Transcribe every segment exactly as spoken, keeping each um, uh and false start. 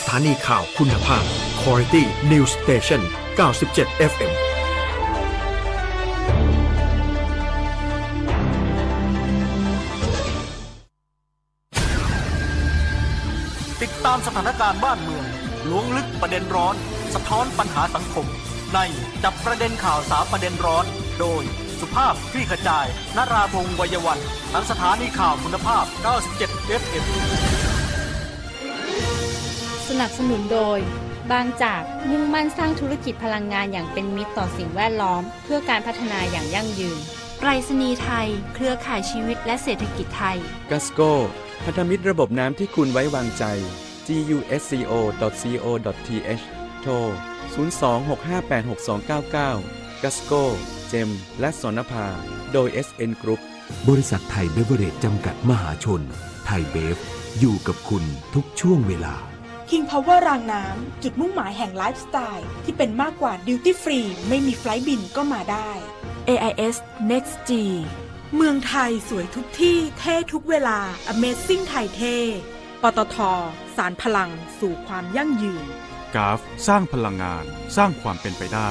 ถานีข่าวคุณภาพ Quality News Station เก้าสิบเจ็ด เอฟ เอ็มติดตามสถานการณ์บ้านเมืองล้วงลึกประเด็นร้อนสะท้อนปัญหาสังคมในจับประเด็นข่าวสารประเด็นร้อนโดยสุภาพคลี่ขจายนราพงษ์วัยวันทางสถานีข่าวคุณภาพเก้าสิบเจ็ด เอฟ เอ็มสนับสนุนโดยบางจากมุ่งมั่นสร้างธุรกิจพลังงานอย่างเป็นมิตรต่อสิ่งแวดล้อมเพื่อการพัฒนาอย่างยั่งยืนไปรษณีย์ไทยเครือข่ายชีวิตและเศรษฐกิจไทย Gasco พันธมิตรระบบน้ำที่คุณไว้วางใจ จี ยู เอส ซี โอ ดอท ซี โอ ดอท ที เอช โทร ศูนย์ สอง หก ห้า แปด หก สอง เก้า เก้า Gasco เจมและสนภาโดย เอส เอ็น Group บริษัทไทยเบเวอเรจจำกัดมหาชนไทยเบฟอยู่กับคุณทุกช่วงเวลา King Power รางน้ำจุดมุ่งหมายแห่งไลฟ์สไตล์ที่เป็นมากกว่าดิวตี้ฟรีไม่มีไฟลท์บินก็มาได้ เอ ไอ เอส Next G เมืองไทยสวยทุกที่เท่ทุกเวลา Amazing ไทยเท่ปตท.สานพลังสู่ความยั่งยืนกราฟสร้างพลังงานสร้างความเป็นไปได้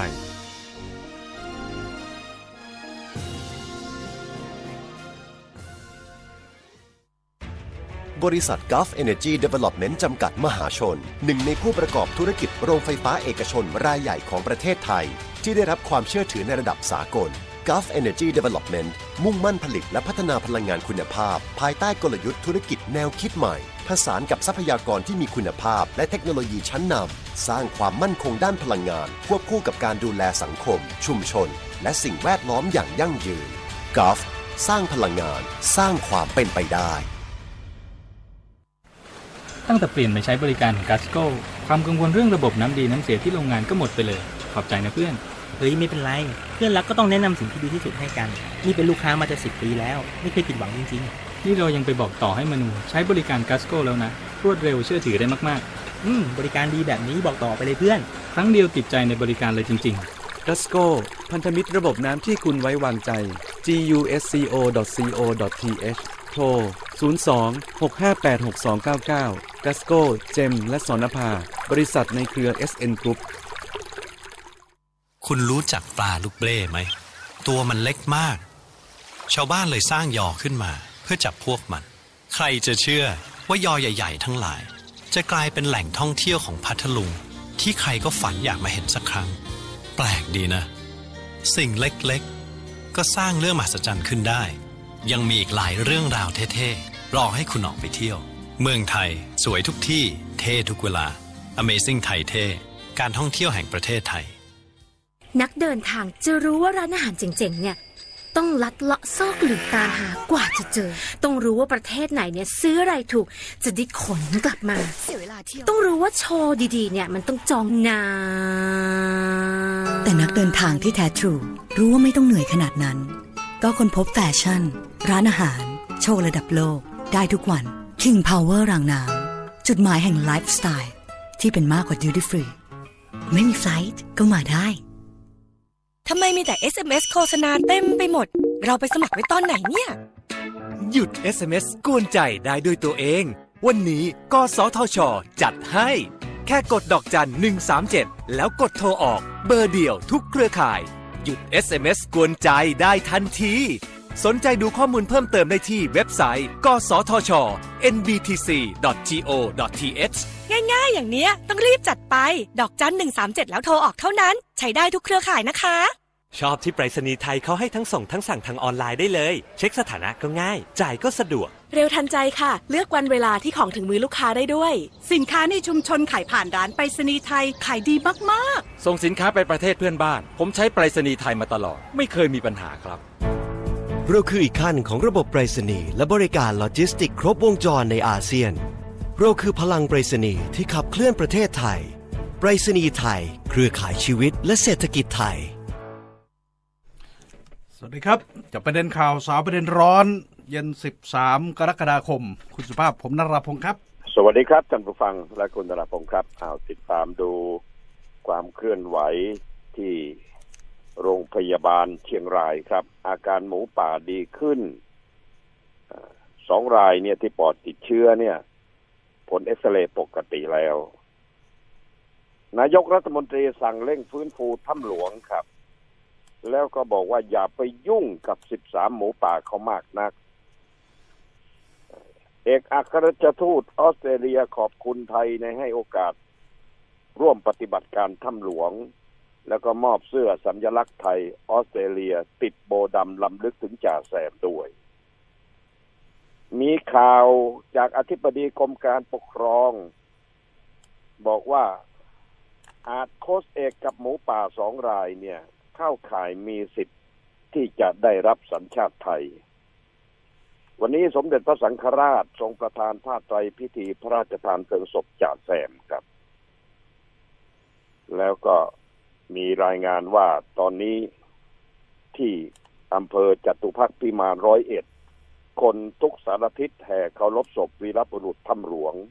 บริษัท Gulf Energy Development จำกัดมหาชนหนึ่งในผู้ประกอบธุรกิจโรงไฟฟ้าเอกชนรายใหญ่ของประเทศไทยที่ได้รับความเชื่อถือในระดับสากล Gulf Energy Development มุ่งมั่นผลิตและพัฒนาพลังงานคุณภาพภายใต้กลยุทธ์ธุรกิจแนวคิดใหม่ผสานกับทรัพยากรที่มีคุณภาพและเทคโนโลยีชั้นนำสร้างความมั่นคงด้านพลังงานควบคู่กับการดูแลสังคมชุมชนและสิ่งแวดล้อมอย่างยั่งยืน Gulf สร้างพลังงานสร้างความเป็นไปได้ตั้งแต่เปลี่ยนมาใช้บริการของ Gasco ความกังวลเรื่องระบบน้ำดีน้ำเสียที่โรงงานก็หมดไปเลยขอบใจนะเพื่อนเฮ้ยไม่เป็นไรเพื่อนรักก็ต้องแนะนำสิ่งที่ดีที่สุดให้กันนี่เป็นลูกค้ามาจะสิบปีแล้วไม่เคยผิดหวังจริงๆนี่เรายังไปบอกต่อให้มนูใช้บริการ Gasco แล้วนะรวดเร็วเชื่อถือได้มากๆอืมบริการดีแบบนี้บอกต่อไปเลยเพื่อนครั้งเดียวติดใจในบริการเลยจริงๆ Gasco พันธมิตรระบบน้ำที่คุณไว้วางใจ จี ยู เอส ซี โอ ดอท ซี โอ ดอท ที เอช โทร ศูนย์ สอง หก ห้า แปด หก สอง เก้า เก้า Gasco เจมและสนภาบริษัทในเครือ เอส เอ็น Group คุณรู้จักปลาลูกเบ้ไหมตัวมันเล็กมากชาวบ้านเลยสร้างยอขึ้นมาเพื่อจับพวกมันใครจะเชื่อว่ายอใหญ่ๆทั้งหลายจะกลายเป็นแหล่งท่องเที่ยวของพัทลุงที่ใครก็ฝันอยากมาเห็นสักครั้งแปลกดีนะสิ่งเล็กๆก็สร้างเรื่องมหัศจรรย์ขึ้นได้ยังมีอีกหลายเรื่องราวเท่ๆรอให้คุณออกไปเที่ยวเมืองไทยสวยทุกที่เท่ทุกเวลา Amazing ไทยเท่การท่องเที่ยวแห่งประเทศไทยนักเดินทางจะรู้ว่าร้านอาหารเจ๋งๆเนี่ยต้องลัดเลาะซอกหลืบตามหากว่าจะเจอต้องรู้ว่าประเทศไหนเนี่ยซื้ออะไรถูกจะได้ขนกลับมาเสียเวลาเที่ยวต้องรู้ว่าโชว์ดีๆเนี่ยมันต้องจองนานแต่นักเดินทางที่แท้ทรูรู้ว่าไม่ต้องเหนื่อยขนาดนั้นก็ค้นพบแฟชั่นร้านอาหารโชว์ระดับโลกได้ทุกวัน King Power รางน้ำจุดหมายแห่งไลฟ์สไตล์ที่เป็นมากกว่าดิวตี้ฟรีไม่มีไฟลท์ก็มาได้ทำไมมีแต่ เอส เอ็ม เอส โฆษณาเต็มไปหมดเราไปสมัครไว้ตอนไหนเนี่ยหยุด เอส เอ็ม เอส กวนใจได้ด้วยตัวเองวันนี้กสทช.จัดให้แค่กดดอกจันหนึ่งสามเจ็ดแล้วกดโทรออกเบอร์เดียวทุกเครือข่ายหยุด เอส เอ็ม เอส กวนใจได้ทันทีสนใจดูข้อมูลเพิ่มเติมได้ที่เว็บไซต์กสทช เอ็น บี ที ซี ดอท จี โอ ดอท ที เอชง่ายๆอย่างเนี้ยต้องรีบจัดไปดอกจันหนึ่งสามเจ็ดแล้วโทรออกเท่านั้นใช้ได้ทุกเครือข่ายนะคะชอบที่ไปรษณีย์ไทยเขาให้ทั้งส่งทั้งสั่งทางออนไลน์ได้เลยเช็คสถานะก็ง่ายจ่ายก็สะดวกเร็วทันใจค่ะเลือกวันเวลาที่ของถึงมือลูกค้าได้ด้วยสินค้าในชุมชนขายผ่านร้านไปรษณีย์ไทยขายดีมากๆส่งสินค้าไปประเทศเพื่อนบ้านผมใช้ไปรษณีย์ไทยมาตลอดไม่เคยมีปัญหาครับเราคืออีกขั้นของระบบไปรษณีย์และบริการโลจิสติกครบวงจรในอาเซียนเราคือพลังไปรษณีย์ที่ขับเคลื่อนประเทศไทยไปรษณีย์ไทยเครือข่ายชีวิตและเศรษฐกิจไทยสวัสดีครับจับประเด็นข่าวสาวประเด็นร้อนเย็นสิบสามกรกฎาคมคุณสุภาพผมนราพงศ์ครับสวัสดีครับท่านผู้ฟังและคุณนราพงศ์ครับเอาติดตามดูความเคลื่อนไหวที่โรงพยาบาลเชียงรายครับอาการหมูป่าดีขึ้นสองรายเนี่ยที่ปอดติดเชื้อเนี่ยผลเอ็กซเรย์ปกติแล้วนายกรัฐมนตรีสั่งเร่งฟื้นฟูถ้ำหลวงครับแล้วก็บอกว่าอย่าไปยุ่งกับสิบสามหมูป่าเขามากนักเอกอัครราชทูตออสเตรเลียขอบคุณไทยในให้โอกาสร่วมปฏิบัติการถ้ำหลวงแล้วก็มอบเสื้อสัญลักษณ์ไทยออสเตรเลียติดโบดำล้ำลึกถึงจ่าแซมด้วยมีข่าวจากอธิบดีกรมการปกครองบอกว่าอาจโค้ชเอกกับหมูป่าสองรายเนี่ยเข้าข่ายมีสิทธิ์ที่จะได้รับสัญชาติไทยวันนี้สมเด็จพระสังฆราชทรงประทานผ้าไตรพิธีพระราชทานเพลิงศพจ่าแซมครับแล้วก็มีรายงานว่าตอนนี้ที่อำเภอจตุภักดิ์พิมานร้อยเอ็ดคนทุกสารทิศแห่เคารพศพวีรบุรุษถ้ำหลวง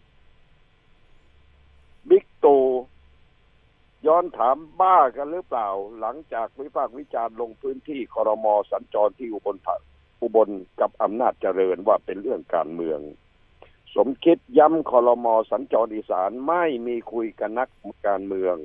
บิ๊กตู่ย้อนถามบ้ากันหรือเปล่าหลังจากวิพากษ์วิจารณ์ลงพื้นที่ครม.สัญจรที่อุบลอุบลกับอำนาจเจริญว่าเป็นเรื่องการเมืองสมคิดย้ำครม.สัญจรอีสานไม่มีคุยกันนักการเมือง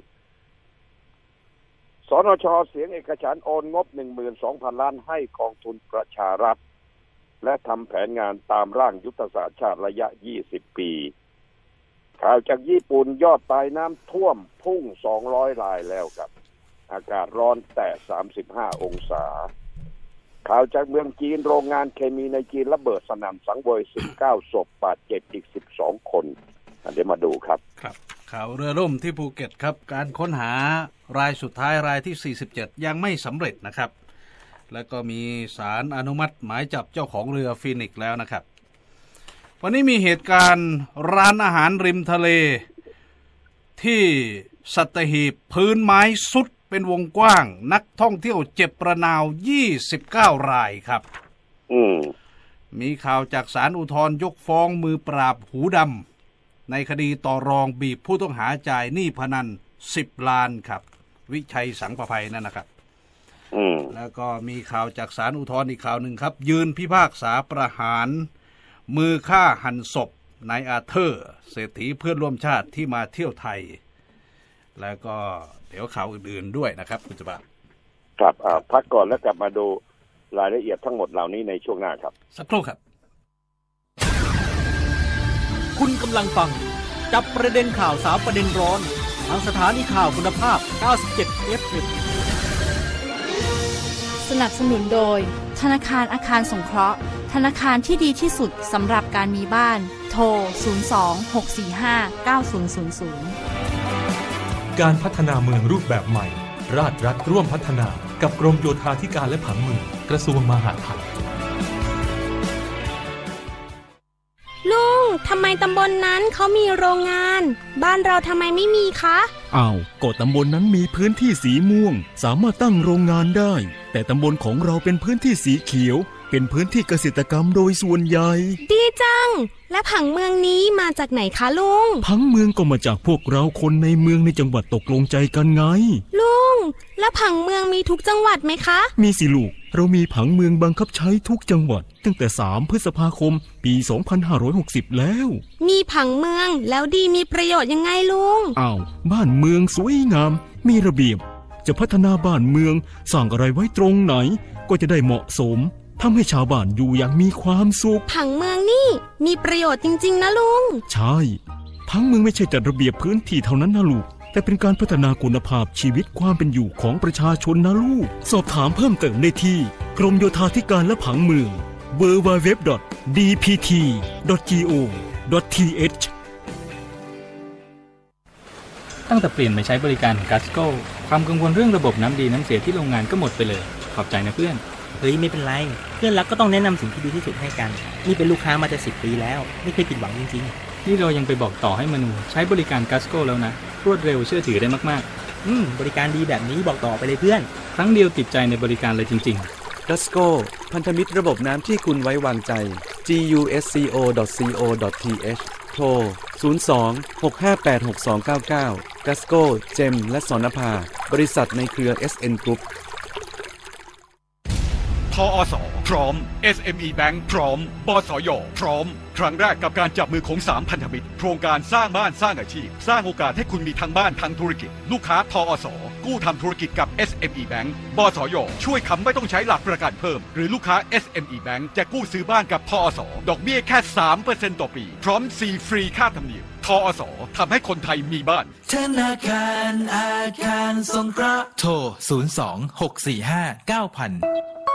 สนช.เสียงเอกฉันท์โอนงบ หนึ่งหมื่นสองพัน ล้านให้กองทุนประชารัฐและทำแผนงานตามร่างยุทธศาสตร์ชาติระยะยี่สิบปีข่าวจากญี่ปุ่นยอดตายน้ำท่วมพุ่งสองร้อยรายแล้วครับอากาศร้อนแต่สามสิบห้าองศาข่าวจากเมืองจีนโรงงานเคมีในจีนระเบิดสนั่นสังเวยสิบเก้าศพบาดเจ็บอีกสิบสองคนเดี๋ยวมาดูครับครับข่าวเรือล่มที่ภูเก็ตครับการค้นหารายสุดท้ายรายที่สี่สิบเจ็ดยังไม่สำเร็จนะครับแล้วก็มีศาลอนุมัติหมายจับเจ้าของเรือฟีนิกซ์แล้วนะครับวันนี้มีเหตุการณ์ร้านอาหารริมทะเลที่สัตหีบพื้นไม้สุดเป็นวงกว้างนักท่องเที่ยวเจ็บประนาวยี่สิบเก้ารายครับอืมมีข่าวจากศาลอุทธรณ์ยกฟ้องมือปราบหูดำในคดีต่อรองบีบผู้ต้องหาจ่ายหนี้พนันสิบล้านครับวิชัยสังประภัยนั่นนะครับแล้วก็มีข่าวจากศาลอุทธรณ์อีกข่าวหนึ่งครับยืนพิพากษาประหารมือฆ่าหันศพนายอาเธอร์เศรษฐีเพื่อนร่วมชาติที่มาเที่ยวไทยแล้วก็เดี๋ยวข่าวอื่นๆด้วยนะครับคุณจุบาครับอ่าพักก่อนแล้วกลับมาดูรายละเอียดทั้งหมดเหล่านี้ในช่วงหน้าครับสักครู่ครับคุณกำลังฟังจับประเด็นข่าวสาวประเด็นร้อนทางสถานีข่าวคุณภาพเก้าสิบเจ็ด เอฟ เอ็มสนับสนุนโดยธนาคารอาคารสงเคราะห์ธนาคารที่ดีที่สุดสำหรับการมีบ้านโทรศูนย์ สอง หก สี่ ห้า เก้า ศูนย์ ศูนย์ ศูนย์การพัฒนาเมืองรูปแบบใหม่ราชรัฐร่วมพัฒนากับกรมโยธาธิการและผังเมืองกระทรวงมหาดไทยลุงทำไมตำบลนั้นเขามีโรงงานบ้านเราทำไมไม่มีคะอ้าวก็ตำบลนั้นมีพื้นที่สีม่วงสามารถตั้งโรงงานได้แต่ตำบลของเราเป็นพื้นที่สีเขียวเป็นพื้นที่เกษตรกรรมโดยส่วนใหญ่ดีจังและผังเมืองนี้มาจากไหนคะลุงผังเมืองก็มาจากพวกเราคนในเมืองในจังหวัดตกลงใจกันไงลุงและผังเมืองมีทุกจังหวัดไหมคะมีสิลูกเรามีผังเมืองบังคับใช้ทุกจังหวัดตั้งแต่สามพฤษภาคมปีสองพันห้าร้อยหกสิบแล้วมีผังเมืองแล้วดีมีประโยชน์ยังไงลุงอ้าวบ้านเมืองสวยงามมีระเบียบจะพัฒนาบ้านเมืองสร้างอะไรไว้ตรงไหนก็จะได้เหมาะสมทำให้ชาวบ้านอยู่อย่างมีความสุขผังเมืองนี่มีประโยชน์จริงๆนะลุงใช่ผังเมืองไม่ใช่จัดระเบียบพื้นที่เท่านั้นนะลูกแต่เป็นการพัฒนาคุณภาพชีวิตความเป็นอยู่ของประชาชนนะลูกสอบถามเพิ่มเติมได้ที่กรมโยธาธิการและผังเมือง ดับเบิลยู ดับเบิลยู ดับเบิลยู ดอท ดี พี ที ดอท จี โอ ดอท ที เอชตั้งแต่เปลี่ยนมาใช้บริการของ Gasco ความกังวลเรื่องระบบน้ำดีน้ำเสียที่โรงงานก็หมดไปเลยขอบใจนะเพื่อนเฮ้ยไม่เป็นไรเพื่อนรักก็ต้องแนะนำสิ่งที่ดีที่สุดให้กันนี่เป็นลูกค้ามาจะสิบปีแล้วไม่เคยผิดหวังจริงๆนี่เรายังไปบอกต่อให้มนูใช้บริการ Gasco แล้วนะรวดเร็วเชื่อถือได้มากๆอืมบริการดีแบบนี้บอกต่อไปเลยเพื่อนครั้งเดียวติดใจในบริการเลยจริงๆ Gasco พันธมิตรระบบน้ำที่คุณไว้วางใจ จี ยู เอส ซี โอ ดอท ซี โอ ดอท ที เอช โทรศูนย์ สอง หก ห้า แปด หก สอง เก้า เก้า Gasco เจมและสนภาบริษัทในเครือ เอส เอ็น Group อส.พร้อม เอส เอ็ม อี Bank พร้อมบสย.พร้อมครั้งแรกกับการจับมือของสามพันธมิตรโครงการสร้างบ้านสร้างอาชีพสร้างโอกาสให้คุณมีทั้งบ้านทั้งธุรกิจลูกค้าทอส.กู้ทำธุรกิจกับ เอส เอ็ม อี Bank บสย.ช่วยคำไม่ต้องใช้หลักประกันเพิ่มหรือลูกค้า เอส เอ็ม อี Bank จะกู้ซื้อบ้านกับทอส.ดอกเบี้ยแค่ สามเปอร์เซ็นต์ ต่อปีพร้อมซีฟรีค่าธรรมเนียมทอส.ทำให้คนไทยมีบ้านธนาคารอาคารสงเคราะห์โทรศูนย์ สอง หก สี่ ห้า เก้า ศูนย์ ศูนย์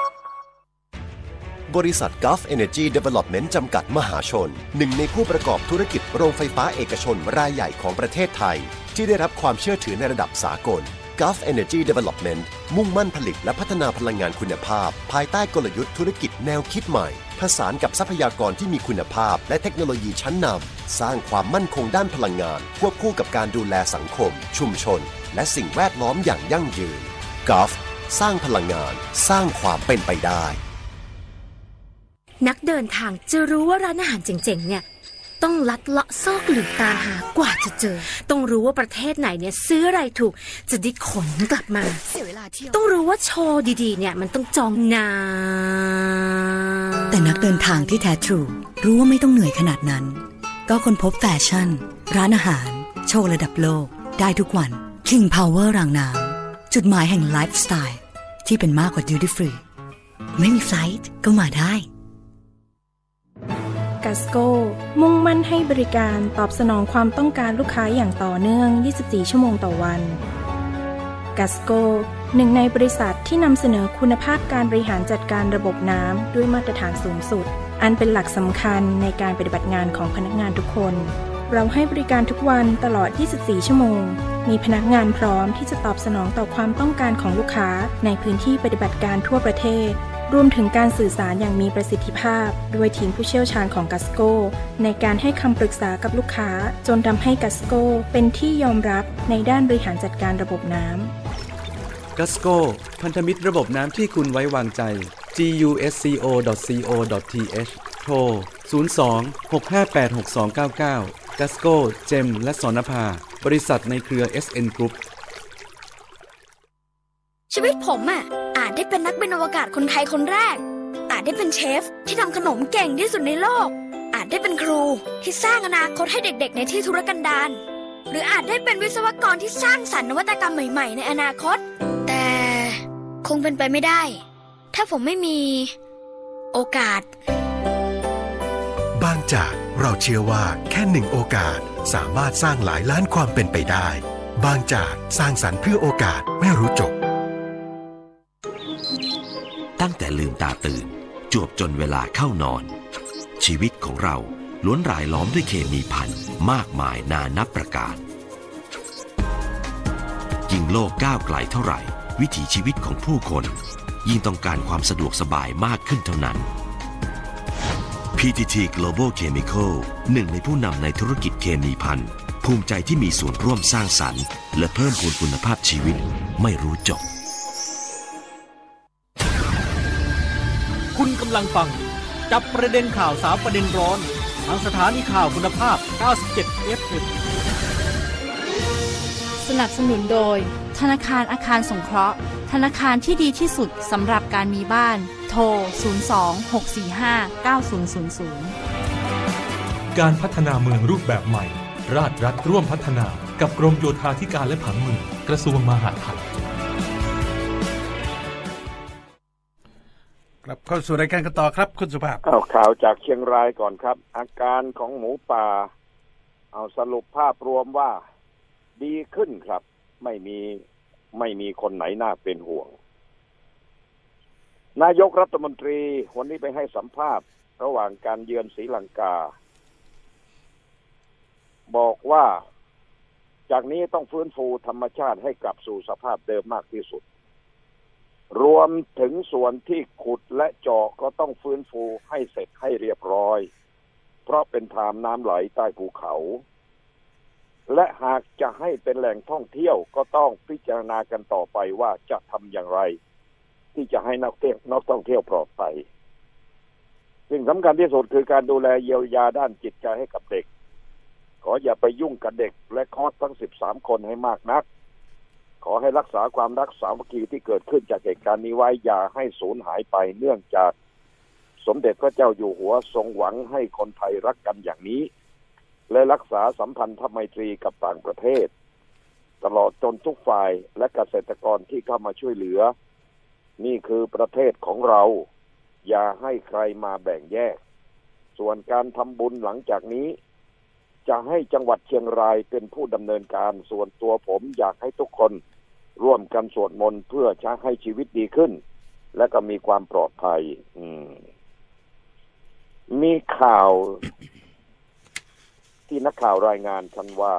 บริษัท Gulf Energy Development จำกัดมหาชนหนึ่งในผู้ประกอบธุรกิจโรงไฟฟ้าเอกชนรายใหญ่ของประเทศไทยที่ได้รับความเชื่อถือในระดับสากล Gulf Energy Development มุ่งมั่นผลิตและพัฒนาพลังงานคุณภาพภายใต้กลยุทธ์ธุรกิจแนวคิดใหม่ผสานกับทรัพยากรที่มีคุณภาพและเทคโนโลยีชั้นนำสร้างความมั่นคงด้านพลังงานควบคู่กับการดูแลสังคมชุมชนและสิ่งแวดล้อมอย่างยั่งยืน Gulf สร้างพลังงานสร้างความเป็นไปได้นักเดินทางจะรู้ว่าร้านอาหารเจ๋งๆเนี่ยต้องลัดเลาะซอกหลืบตามหากว่าจะเจอต้องรู้ว่าประเทศไหนเนี่ยซื้ออะไรถูกจะได้ขนกลับมาต้องรู้ว่าโชว์ดีๆเนี่ยมันต้องจองนานแต่นักเดินทางที่แท้ทรูรู้ว่าไม่ต้องเหนื่อยขนาดนั้นก็ค้นพบแฟชั่นร้านอาหารโชว์ระดับโลกได้ทุกวัน King Power รางน้ำจุดหมายแห่งไลฟ์สไตล์ที่เป็นมากกว่า Duty Free ไม่มีไฟล์ก็มาได้กัสโก้มุ่งมั่นให้บริการตอบสนองความต้องการลูกค้าอย่างต่อเนื่องยี่สิบสี่ชั่วโมงต่อวันกัสโก้หนึ่งในบริษัทที่นำเสนอคุณภาพการบริหารจัดการระบบน้ำด้วยมาตรฐานสูงสุดอันเป็นหลักสำคัญในการปฏิบัติงานของพนักงานทุกคนเราให้บริการทุกวันตลอดยี่สิบสี่ชั่วโมงมีพนักงานพร้อมที่จะตอบสนองต่อความต้องการของลูกค้าในพื้นที่ปฏิบัติการทั่วประเทศรวมถึงการสื่อสารอย่างมีประสิทธิภาพด้วยทีมผู้เชี่ยวชาญของกัสโก้ในการให้คำปรึกษากับลูกค้าจนทำให้กัสโก้เป็นที่ยอมรับในด้านบริหารจัดการระบบน้ำกัสโก้พันธมิตรระบบน้ำที่คุณไว้วางใจ จี ยู เอส ซี โอ ดอท ซี โอ ดอท ที เอช โทรศูนย์ สอง หก ห้า แปด หก สอง เก้า เก้า กัสโก้เจมและสนภาบริษัทในเครือ เอส เอ็น Group ชีวิตผมอ่ะอาจได้เป็นนักบินอวกาศคนไทยคนแรกอาจได้เป็นเชฟที่ทำขนมเก่งที่สุดในโลกอาจได้เป็นครูที่สร้างอนาคตให้เด็กๆในที่ทุรกันดารหรืออาจได้เป็นวิศวกรที่สร้างสรรค์นวัตกรรมใหม่ๆในอนาคตแต่คงเป็นไปไม่ได้ถ้าผมไม่มีโอกาสบางจากเราเชื่อว่าแค่หนึ่งโอกาสสามารถสร้างหลายล้านความเป็นไปได้บางจากสร้างสรรค์เพื่อโอกาสไม่รู้จบตั้งแต่ลืมตาตื่นจวบจนเวลาเข้านอนชีวิตของเราล้วนรายล้อมด้วยเคมีพันมากมายนานับประการยิ่งโลกก้าวไกลเท่าไหร่วิถีชีวิตของผู้คนยิ่งต้องการความสะดวกสบายมากขึ้นเท่านั้น พี ที ที Global Chemical หนึ่งในผู้นำในธุรกิจเคมีภัณฑ์ภูมิใจที่มีส่วนร่วมสร้างสรรค์และเพิ่มพูนคุณภาพชีวิตไม่รู้จบคุณกำลังฟังจับประเด็นข่าวสามประเด็นร้อนทางสถานีข่าวคุณภาพ เก้าสิบเจ็ด เอฟ เอ็มสนับสนุนโดยธนาคารอาคารสงเคราะห์ธนาคารที่ดีที่สุดสำหรับการมีบ้านโทรศูนย์ สอง หก สี่ ห้า เก้า ศูนย์ ศูนย์ ศูนย์การพัฒนาเมืองรูปแบบใหม่ราชรัฐร่วมพัฒนากับกรมโยธาธิการและผังเมืองกระทรวงมหาดไทยกลับเข้าสู่รายการกันต่อครับคุณสุภาพเอาข่าวจากเชียงรายก่อนครับอาการของหมูป่าเอาสรุปภาพรวมว่าดีขึ้นครับไม่มีไม่มีคนไหนน่าเป็นห่วงนายกรัฐมนตรีวันนี้ไปให้สัมภาษณ์ระหว่างการเยือนศรีลังกาบอกว่าจากนี้ต้องฟื้นฟูธรรมชาติให้กลับสู่สภาพเดิมมากที่สุดรวมถึงส่วนที่ขุดและเจาะก็ต้องฟื้นฟูให้เสร็จให้เรียบร้อยเพราะเป็นทางน้ำไหลใต้ภูเขาและหากจะให้เป็นแหล่งท่องเที่ยวก็ต้องพิจารณากันต่อไปว่าจะทำอย่างไรที่จะให้นักเที่ยวนักท่องเที่ยวปลอดภัยสิ่งสำคัญที่สุดคือการดูแลเยียวยาด้านจิตใจให้กับเด็กขออย่าไปยุ่งกับเด็กและคอร์สทั้งสิบสามคนให้มากนักขอให้รักษาความรักสามัคคีที่เกิดขึ้นจากเหตุการณ์นี้ไว้อย่าให้สูญหายไปเนื่องจากสมเด็จพระเจ้าอยู่หัวทรงหวังให้คนไทยรักกันอย่างนี้และรักษาสัมพันธไมตรีกับต่างประเทศตลอดจนทุกฝ่ายและเกษตรกรที่เข้ามาช่วยเหลือนี่คือประเทศของเราอย่าให้ใครมาแบ่งแยกส่วนการทำบุญหลังจากนี้จะให้จังหวัดเชียงรายเป็นผู้ดำเนินการส่วนตัวผมอยากให้ทุกคนร่วมกันสวดมนต์เพื่อจะให้ชีวิตดีขึ้นและก็มีความปลอดภัยอืมมีข่าวที่นักข่าวรายงานกันว่า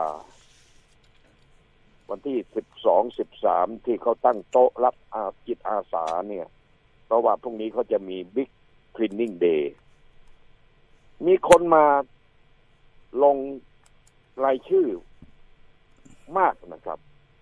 วันที่สิบสอง สิบสามที่เขาตั้งโต๊ะรับอาจิตอาสาเนี่ยเพราะว่าพรุ่งนี้เขาจะมีบิ๊กคลีนนิ่งเดย์มีคนมาลงรายชื่อมากนะครับ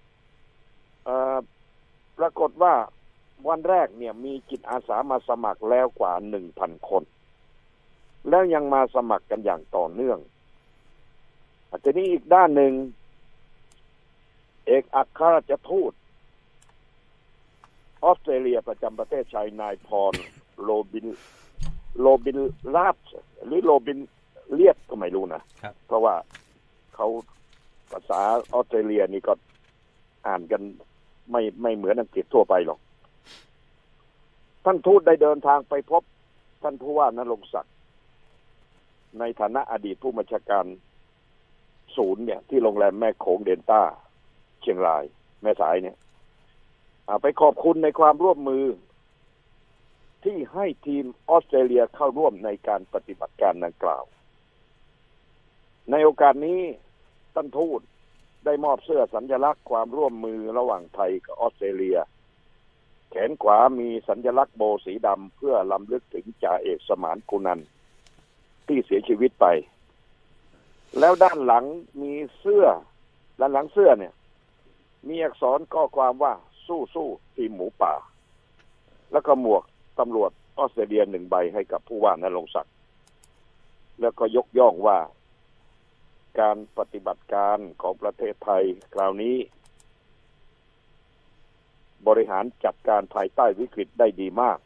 ปรากฏว่าวันแรกเนี่ยมีจิตอาสามาสมัครแล้วกว่า หนึ่งพัน คนแล้วยังมาสมัครกันอย่างต่อเนื่องทีนี้อีกด้านหนึ่งเอกอัครราชทูตออสเตรเลียประจำประเทศไทยนายพรโรบินโรบินลาดหรือโรบินเลียดก็ไม่รู้นะเพราะว่าเขาภาษาออสเตรเลียนี่ก็อ่านกันไม่ไม่เหมือนอังกฤษทั่วไปหรอกท่านทูตได้เดินทางไปพบท่านผู้ว่านรงค์ศักดิ์ในฐานะอดีตผู้บัญชาการศูนย์เนี่ยที่โรงแรมแม่โขงเดนต้าเชียงรายแม่สายเนี่ยไปขอบคุณในความร่วมมือที่ให้ทีมออสเตรเลียเข้าร่วมในการปฏิบัติการดังกล่าวในโอกาสนี้ท่านทูตได้มอบเสื้อสัญลักษณ์ความร่วมมือระหว่างไทยกับออสเตรเลียแขนขวามีสัญลักษณ์โบสีดำเพื่อรำลึกถึงจ่าเอกสมานกุนันท์ที่เสียชีวิตไปแล้วด้านหลังมีเสื้อด้านหลังเสื้อเนี่ยมีอักษรข้อความว่าสู้สู้ทีมหมูป่าแล้วก็หมวกตำรวจออสเตรเลียหนึ่งใบให้กับผู้ว่านรงค์ศักดิ์แล้วก็ยกย่องว่าการปฏิบัติการของประเทศไทยคราวนี้บริหารจัดการภายใต้วิกฤตได้ดีมาก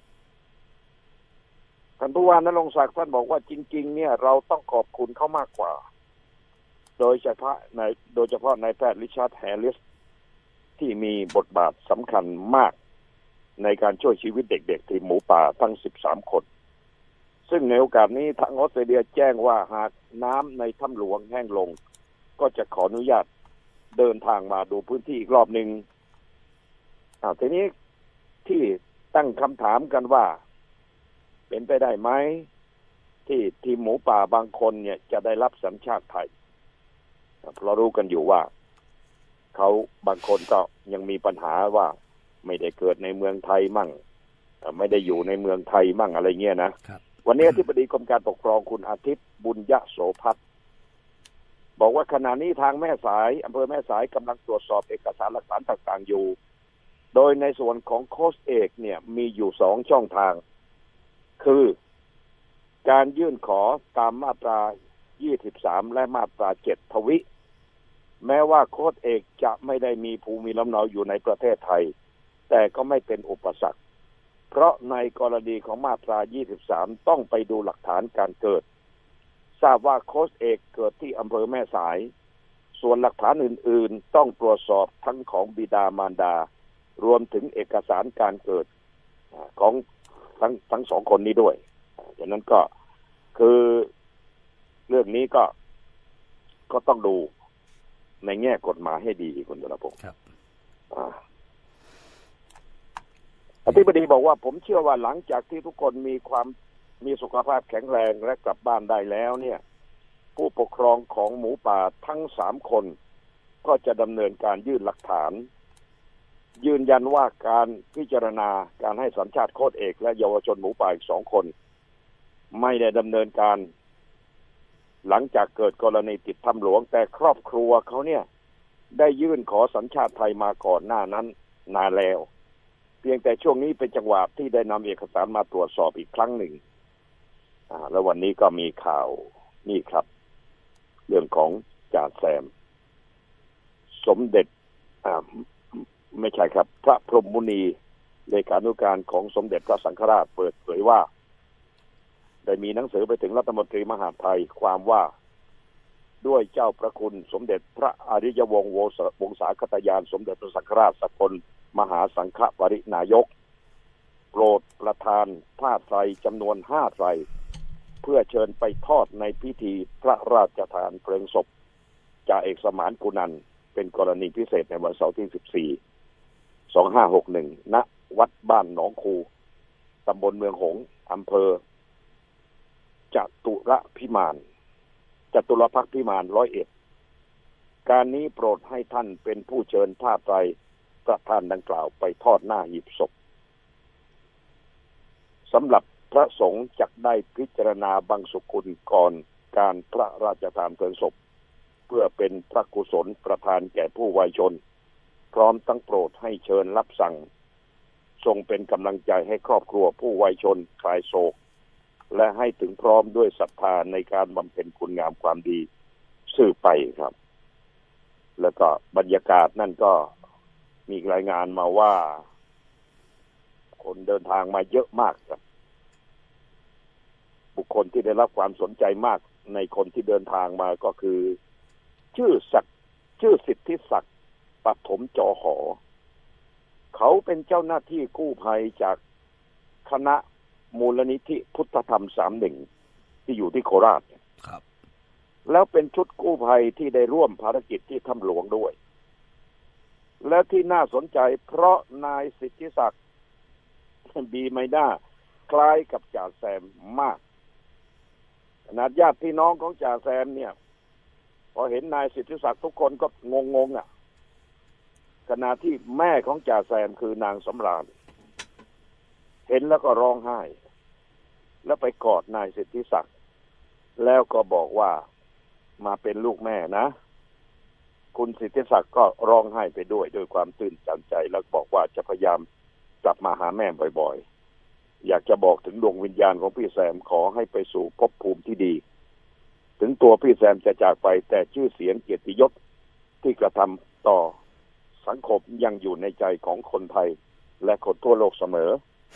ท่านผู้ว่านรงค์ศักดิ์ท่านบอกว่าจริงๆเนี่ยเราต้องขอบคุณเขามากกว่าโดยเฉพาะในโดยเฉพาะนายแพทย์ริชาร์ดแฮร์ริสที่มีบทบาทสำคัญมากในการช่วยชีวิตเด็กๆทีมหมูป่าทั้งสิบสามคนซึ่งในโอกาสนี้ทางออสเตรเลียแจ้งว่าหากน้ำในถ้ำหลวงแห้งลงก็จะขออนุญาตเดินทางมาดูพื้นที่อีกรอบหนึ่งอ่าทีนี้ที่ตั้งคำถามกันว่าเป็นไปได้ไหมที่ทีมหมูป่าบางคนเนี่ยจะได้รับสัญชาติไทยเรารู้กันอยู่ว่าเขาบางคนก็ยังมีปัญหาว่าไม่ได้เกิดในเมืองไทยมั่งไม่ได้อยู่ในเมืองไทยมั่งอะไรเงี้ยนะวันนี้อธิบดีกรมการปกครองคุณอาทิตย์บุญยโสภัทรบอกว่าขณะนี้ทางแม่สายอำเภอแม่สายกำลังตรวจสอบเอกสารหลักฐานต่างๆอยู่โดยในส่วนของโค้ชเอกเนี่ยมีอยู่สองช่องทางคือการยื่นขอตามมาตรายี่สิบสามและมาตราเจ็ดทวิแม้ว่าโค้ชเอกจะไม่ได้มีภูมิลำเนาอยู่ในประเทศไทยแต่ก็ไม่เป็นอุปสรรคเพราะในกรณีของมาตรายี่สิบสามต้องไปดูหลักฐานการเกิดทราบว่าโค้ชเอกเกิดที่อำเภอแม่สายส่วนหลักฐานอื่นๆต้องตรวจสอบทั้งของบิดามารดารวมถึงเอกสารการเกิดของทั้งทั้งสองคนนี้ด้วยฉะนั้นก็คือเรื่องนี้ก็ก็ต้องดูในแง่กฎหมายให้ดีคุณธนพงศ์ครับอธิบดีบอกว่าผมเชื่อว่าหลังจากที่ทุกคนมีความมีสุขภาพแข็งแรงและกลับบ้านได้แล้วเนี่ยผู้ปกครองของหมูป่าทั้งสามคนก็จะดำเนินการยื่นหลักฐานยืนยันว่าการพิจารณาการให้สัญชาติโค้ชเอกและเยาวชนหมูป่าอีกสองคนไม่ได้ดำเนินการหลังจากเกิดกรณีติดถ้ำหลวงแต่ครอบครัวเขาเนี่ยได้ยื่นขอสัญชาติไทยมาก่อนหน้านั้นนานแล้วเพียงแต่ช่วงนี้เป็นจังหวะที่ได้นำเอกสารมาตรวจสอบอีกครั้งหนึ่งอ่าแล้ววันนี้ก็มีข่าวนี่ครับเรื่องของจ่าแซมสมเด็จอ่าไม่ใช่ครับพระพรหมมุนีเลขานุการของสมเด็จพระสังฆราชเปิดเผยว่าได้มีหนังสือไปถึงรัฐมนตรีมหาดไทยความว่าด้วยเจ้าพระคุณสมเด็จพระอริยวงศ์วงศาคตยานสมเด็จพระสังฆราชสกลมหาสังฆปรินายกโปรดประทานผ้าไตรจำนวนห้าไตรเพื่อเชิญไปทอดในพิธีพระราชทานเพลิงศพจ่าเอกสมานกุนันท์เป็นกรณีพิเศษในวันเสาร์ที่สิบสี่ สองห้าหกหนึ่งณวัดบ้านหนองคูตำบลเมืองหงส์อำเภอจตุรพิมานจตุรพักษ์พิมานร้อยเอ็ดการนี้โปรดให้ท่านเป็นผู้เชิญผ้าไตรประธานดังกล่าวไปทอดหน้าหีบศพสำหรับพระสงฆ์จักได้พิจารณาบังสุกุลก่อนการพระราชทานเพลิงศพเพื่อเป็นพระกุศลประทานแก่ผู้วัยชนพร้อมทั้งโปรดให้เชิญรับสั่งทรงเป็นกำลังใจให้ครอบครัวผู้วัยชนคลายโศกและให้ถึงพร้อมด้วยศรัทธาในการบำเพ็ญคุณงามความดีสืบไปครับแล้วก็บรรยากาศนั่นก็มีรายงานมาว่าคนเดินทางมาเยอะมากครับบุคคลที่ได้รับความสนใจมากในคนที่เดินทางมาก็คือชื่อศักดิ์ชื่อสิทธิศักดิ์ปฐมจอหอเขาเป็นเจ้าหน้าที่กู้ภัยจากคณะมูลนิธิพุทธธรรมสามหนึ่งที่อยู่ที่โคราชครับแล้วเป็นชุดกู้ภัยที่ได้ร่วมภารกิจที่ถ้ำหลวงด้วยและที่น่าสนใจเพราะนายสิทธิศักดิ์บีไมด้าคล้ายกับจ่าแซมมากขนาดญาติพี่น้องของจ่าแซมเนี่ยพอเห็นนายสิทธิศักดิ์ทุกคนก็งงๆอ่ะขณะที่แม่ของจ่าแซมคือนางสำราญเห็นแล้วก็ร้องไห้แล้วไปกอดนายสิทธิศักดิ์แล้วก็บอกว่ามาเป็นลูกแม่นะคุณสิทธิศักดิ์ก็ร้องไห้ไปด้วยด้วยความตื่นตันใจแล้วบอกว่าจะพยายามกลับมาหาแม่บ่อยๆอยากจะบอกถึงดวงวิญญาณของพี่แซมขอให้ไปสู่ภพภูมิที่ดีถึงตัวพี่แซมจะจากไปแต่ชื่อเสียงเกียรติยศที่กระทำต่อสังคมยังอยู่ในใจของคนไทยและคนทั่วโลกเสมอ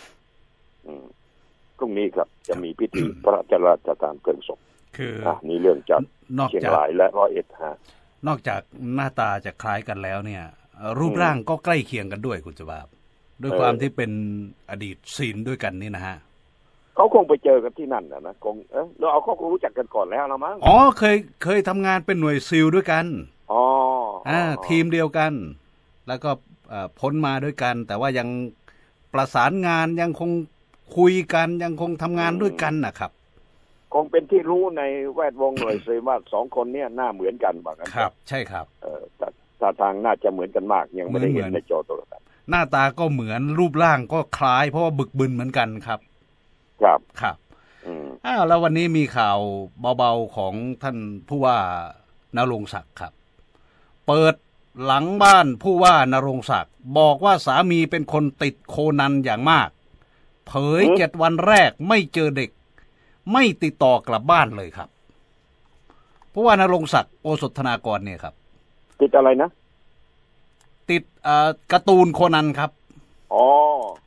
พรุ่งนี้ครับจะมีพิธี พระราชทานเพลิงศพคือนี่เรื่องจากเชียงรายและร้อยเอ็ดฮะนอกจากหน้าตาจะคล้ายกันแล้วเนี่ยรูปร่างก็ใกล้เคียงกันด้วยคุณจบาบด้วยความที่เป็นอดีตศีลด้วยกันนี่นะฮะเขาคงไปเจอกันที่นั่นนะนะคงเออเราเอาเขาคงรู้จักกันก่อนแล้วนะมั้งอ๋อเคยเคยทำงานเป็นหน่วยซีลด้วยกันอ๋ออ่าทีมเดียวกันแล้วก็พ้นมาด้วยกันแต่ว่ายังประสานงานยังคงคุยกันยังคงทำงานด้วยกันนะครับคงเป็นที่รู้ในแวดวงหน่วยซีลว่าสองคนเนี่ยหน้าเหมือนกันว่างั้นครับใช่ครับเออท่าทางน่าจะเหมือนกันมากยังไม่ได้เห็นในจอโทรทัศน์หน้าตาก็เหมือนรูปร่างก็คล้ายเพราะว่าบึกบึนเหมือนกันครับครับครับอ้าวแล้ววันนี้มีข่าวเบาๆของท่านผู้ว่านรงค์ศักดิ์ครับเปิดหลังบ้านผู้ว่านรงค์ศักดิ์บอกว่าสามีเป็นคนติดโคนันอย่างมากเผยเจ็ดวันแรกไม่เจอเด็กไม่ติดต่อกลับบ้านเลยครับผู้ว่านรงค์ศักดิ์โอสถธนากรเนี่ยครับติดอะไรนะติดเอ่อการ์ตูนโคนันครับอ๋อ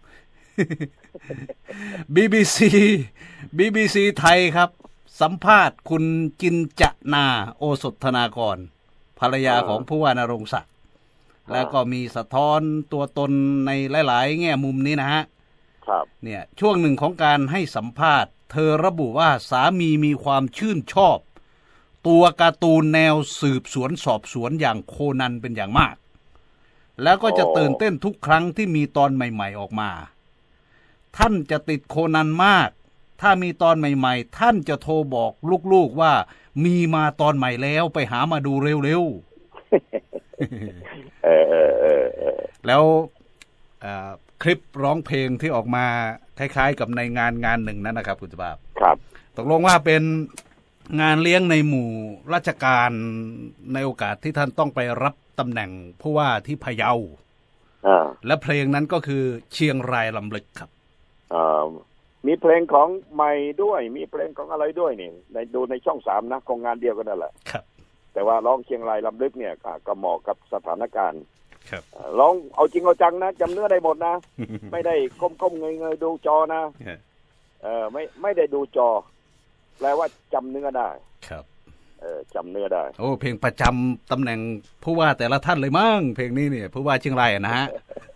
บี บี ซี บี บี ซี ไทยครับสัมภาษณ์คุณจินจนาโอสถธนากรภรรยาของผู้ว่านรงค์ศักดิ์แล้วก็มีสะท้อนตัวตนในหลายๆแง่มุมนี้นะฮะครับเนี่ยช่วงหนึ่งของการให้สัมภาษณ์เธอระบุว่าสามีมีความชื่นชอบตัวการ์ตูนแนวสืบสวนสอบสวนอย่างโคนันเป็นอย่างมากแล้วก็จะตื่นเต้นทุกครั้งที่มีตอนใหม่ๆออกมาท่านจะติดโคนันมากถ้ามีตอนใหม่ๆท่านจะโทรบอกลูกๆว่ามีมาตอนใหม่แล้วไปหามาดูเร็วๆแล้วคลิปร้องเพลงที่ออกมาคล้ายๆกับในงานงานหนึ่งนั้นนะครับคุณสุภาพครับตกลงว่าเป็นงานเลี้ยงในหมู่ราชการในโอกาสที่ท่านต้องไปรับตำแหน่งผู้ว่าที่พะเยาและเพลงนั้นก็คือเชียงรายลำลึกครับมีเพลงของใหม่ด้วยมีเพลงของอะไรด้วยนี่ในดูในช่องสามนะของงานเดียวกันนั่นแหละครับแต่ว่าร้องเชียงรายลำลึกเนี่ยก็เหมาะกับสถานการณ์ครับลองเอาจริงเอาจังนะจำเนื้อได้หมดนะ ไม่ได้ก้มๆเงยๆดูจอนะเออไม่ไม่ได้ดูจอแปลว่าจำเนื้อได้ครับเออจำเนื้อได้โอ้เพลงประจำตำแหน่งผู้ว่าแต่ละท่านเลยมั้งเพลงนี้เนี่ยผู้ว่าเชียงรายนะฮะ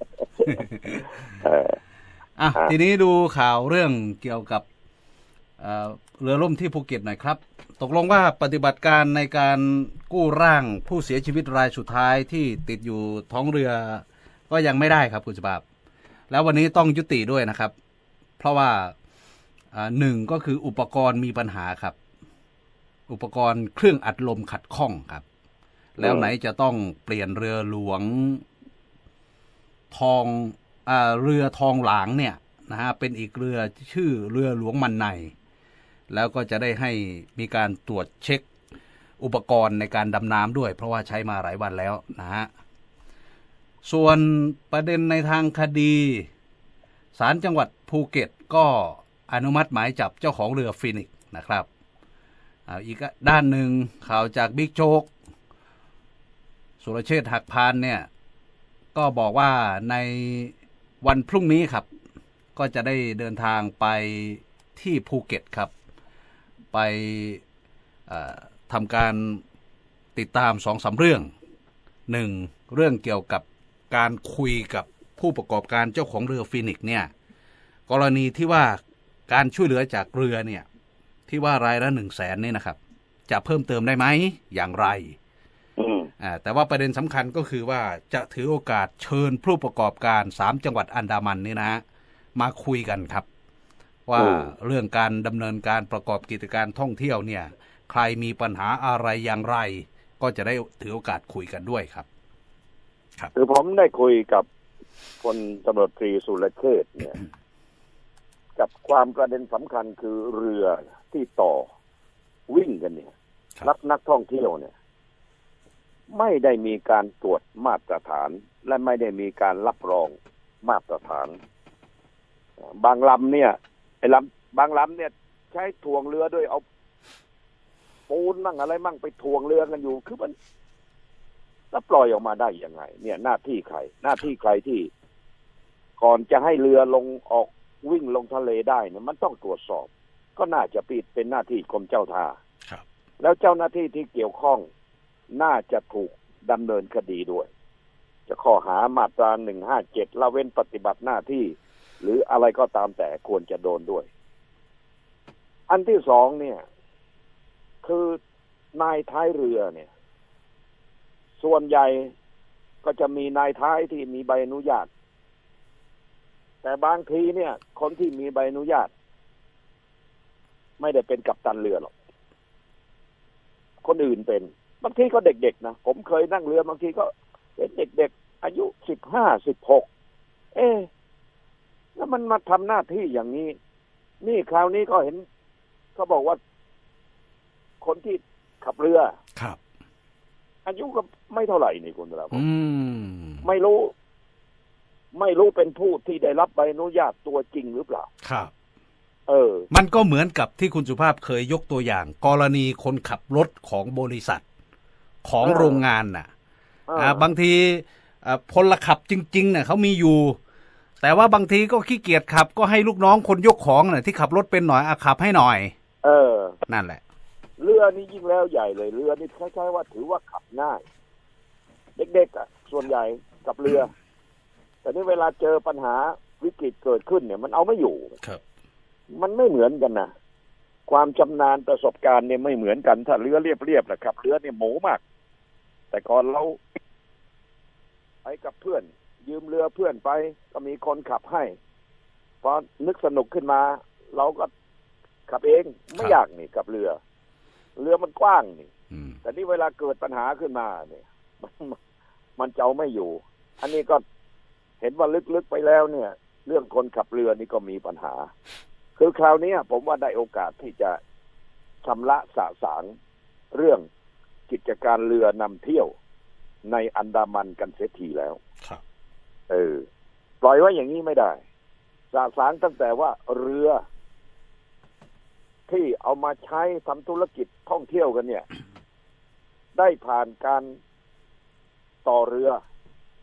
อ่ะทีนี้ดูข่าวเรื่องเกี่ยวกับเรือล่มที่ภูเก็ตหน่อยครับตกลงว่าปฏิบัติการในการกู้ร่างผู้เสียชีวิตรายสุดท้ายที่ติดอยู่ท้องเรือก็ยังไม่ได้ครับคุณสุภาพแล้ววันนี้ต้องยุติด้วยนะครับเพราะว่าหนึ่งก็คืออุปกรณ์มีปัญหาครับอุปกรณ์เครื่องอัดลมขัดข้องครับแล้วไหนจะต้องเปลี่ยนเรือหลวงทองอ่าเรือทองหลางเนี่ยนะฮะเป็นอีกเรือชื่อเรือหลวงมันในแล้วก็จะได้ให้มีการตรวจเช็คอุปกรณ์ในการดำน้ำด้วยเพราะว่าใช้มาหลายวันแล้วนะฮะส่วนประเด็นในทางคดีศาลจังหวัดภูเก็ตก็อนุมัติหมายจับเจ้าของเรือฟีนิกซ์นะครับอีกด้านหนึ่งข่าวจากบิ๊กโจ๊กสุรเชษฐ์หักพานเนี่ยก็บอกว่าในวันพรุ่งนี้ครับก็จะได้เดินทางไปที่ภูเก็ตครับไปทำการติดตามสองสามเรื่องหนึ่งเรื่องเกี่ยวกับการคุยกับผู้ประกอบการเจ้าของเรือฟีนิกซ์เนี่ยกรณีที่ว่าการช่วยเหลือจากเรือเนี่ยที่ว่ารายละหนึ่งแสนนี่นะครับจะเพิ่มเติมได้ไหมอย่างไรอ่าแต่ว่าประเด็นสำคัญก็คือว่าจะถือโอกาสเชิญผู้ประกอบการสามจังหวัดอันดามันนี่นะมาคุยกันครับว่าเรื่องการดำเนินการประกอบกิจการท่องเที่ยวเนี่ยใครมีปัญหาอะไรอย่างไรก็จะได้ถือโอกาสคุยกันด้วยครับครับคือผมได้คุยกับพลตำรวจตรีสุรเชษฐ์เนี่ยกับความประเด็นสำคัญคือเรือที่ต่อวิ่งกันเนี่ยรับนักท่องเที่ยวเนี่ยไม่ได้มีการตรวจมาตรฐานและไม่ได้มีการรับรองมาตรฐานบางลำเนี่ยไอ้ลำบางลำเนี่ยใช้ถ่วงเรือด้วยเอาปูนมั่งอะไรมั่งไปถ่วงเรือกันอยู่คือมันแล้วปล่อยออกมาได้ยังไงเนี่ยหน้าที่ใครหน้าที่ใครที่ก่อนจะให้เรือลงออกวิ่งลงทะเลได้เนี่ยมันต้องตรวจสอบก็น่าจะปิดเป็นหน้าที่กรมเจ้าท่าแล้วเจ้าหน้าที่ที่เกี่ยวข้องน่าจะถูกดำเนินคดีด้วยจะข้อหามาตราหนึ่งห้าเจ็ดละเว้นปฏิบัติหน้าที่หรืออะไรก็ตามแต่ควรจะโดนด้วยอันที่สองเนี่ยคือนายท้ายเรือเนี่ยส่วนใหญ่ก็จะมีนายท้ายที่มีใบอนุญาตแต่บางทีเนี่ยคนที่มีใบอนุญาตไม่ได้เป็นกัปตันเรือหรอกคนอื่นเป็นบางทีก็เด็กๆนะผมเคยนั่งเรือบางทีก็เป็นเด็กๆอายุสิบห้าสิบหกเอ๊ะแล้วมันมาทำหน้าที่อย่างนี้นี่คราวนี้ก็เห็นเขาบอกว่าคนที่ขับเรือครับอายุก็ไม่เท่าไหร่นี่คุณครับอืมไม่รู้ไม่รู้เป็นผู้ที่ได้รับใบอนุญาตตัวจริงหรือเปล่าครับเออมันก็เหมือนกับที่คุณสุภาพเคยยกตัวอย่างกรณีคนขับรถของบริษัทของโรงงานน่ะอ่าบางทีพลขับจริงๆเนี่ยเขามีอยู่แต่ว่าบางทีก็ขี้เกียจขับก็ให้ลูกน้องคนยกของน่ะที่ขับรถเป็นหน่อยอ่ะขับให้หน่อยเออนั่นแหละเรือนี่ยิ่งแล้วใหญ่เลยเรือนี่คล้ายๆว่าถือว่าขับง่ายเด็กๆอ่ะส่วนใหญ่กับเรือแต่นี่เวลาเจอปัญหาวิกฤตเกิดขึ้นเนี่ยมันเอาไม่อยู่ครับมันไม่เหมือนกันนะความชำนาญประสบการณ์เนี่ยไม่เหมือนกันถ้าเรือเรียบๆนะครับเรือเนี่ยหมูมากแต่ก่อนเราไปกับเพื่อนยืมเรือเพื่อนไปก็มีคนขับให้พอนึกสนุกขึ้นมาเราก็ขับเองไม่ยากนี่กับเรือเรือมันกว้างนี่แต่นี่เวลาเกิดปัญหาขึ้นมาเนี่ยมันจะเอาไม่อยู่อันนี้ก็เห็นว่าลึกๆไปแล้วเนี่ยเรื่องคนขับเรือนี่ก็มีปัญหาคือคราวนี้ผมว่าได้โอกาสที่จะชำระสะสางเรื่องกิจการเรือนำเที่ยวในอันดามันกันเสียทีแล้วเออปล่อยไว้อย่างนี้ไม่ได้สะสางตั้งแต่ว่าเรือที่เอามาใช้ทำธุรกิจท่องเที่ยวกันเนี่ยได้ผ่านการต่อเรือ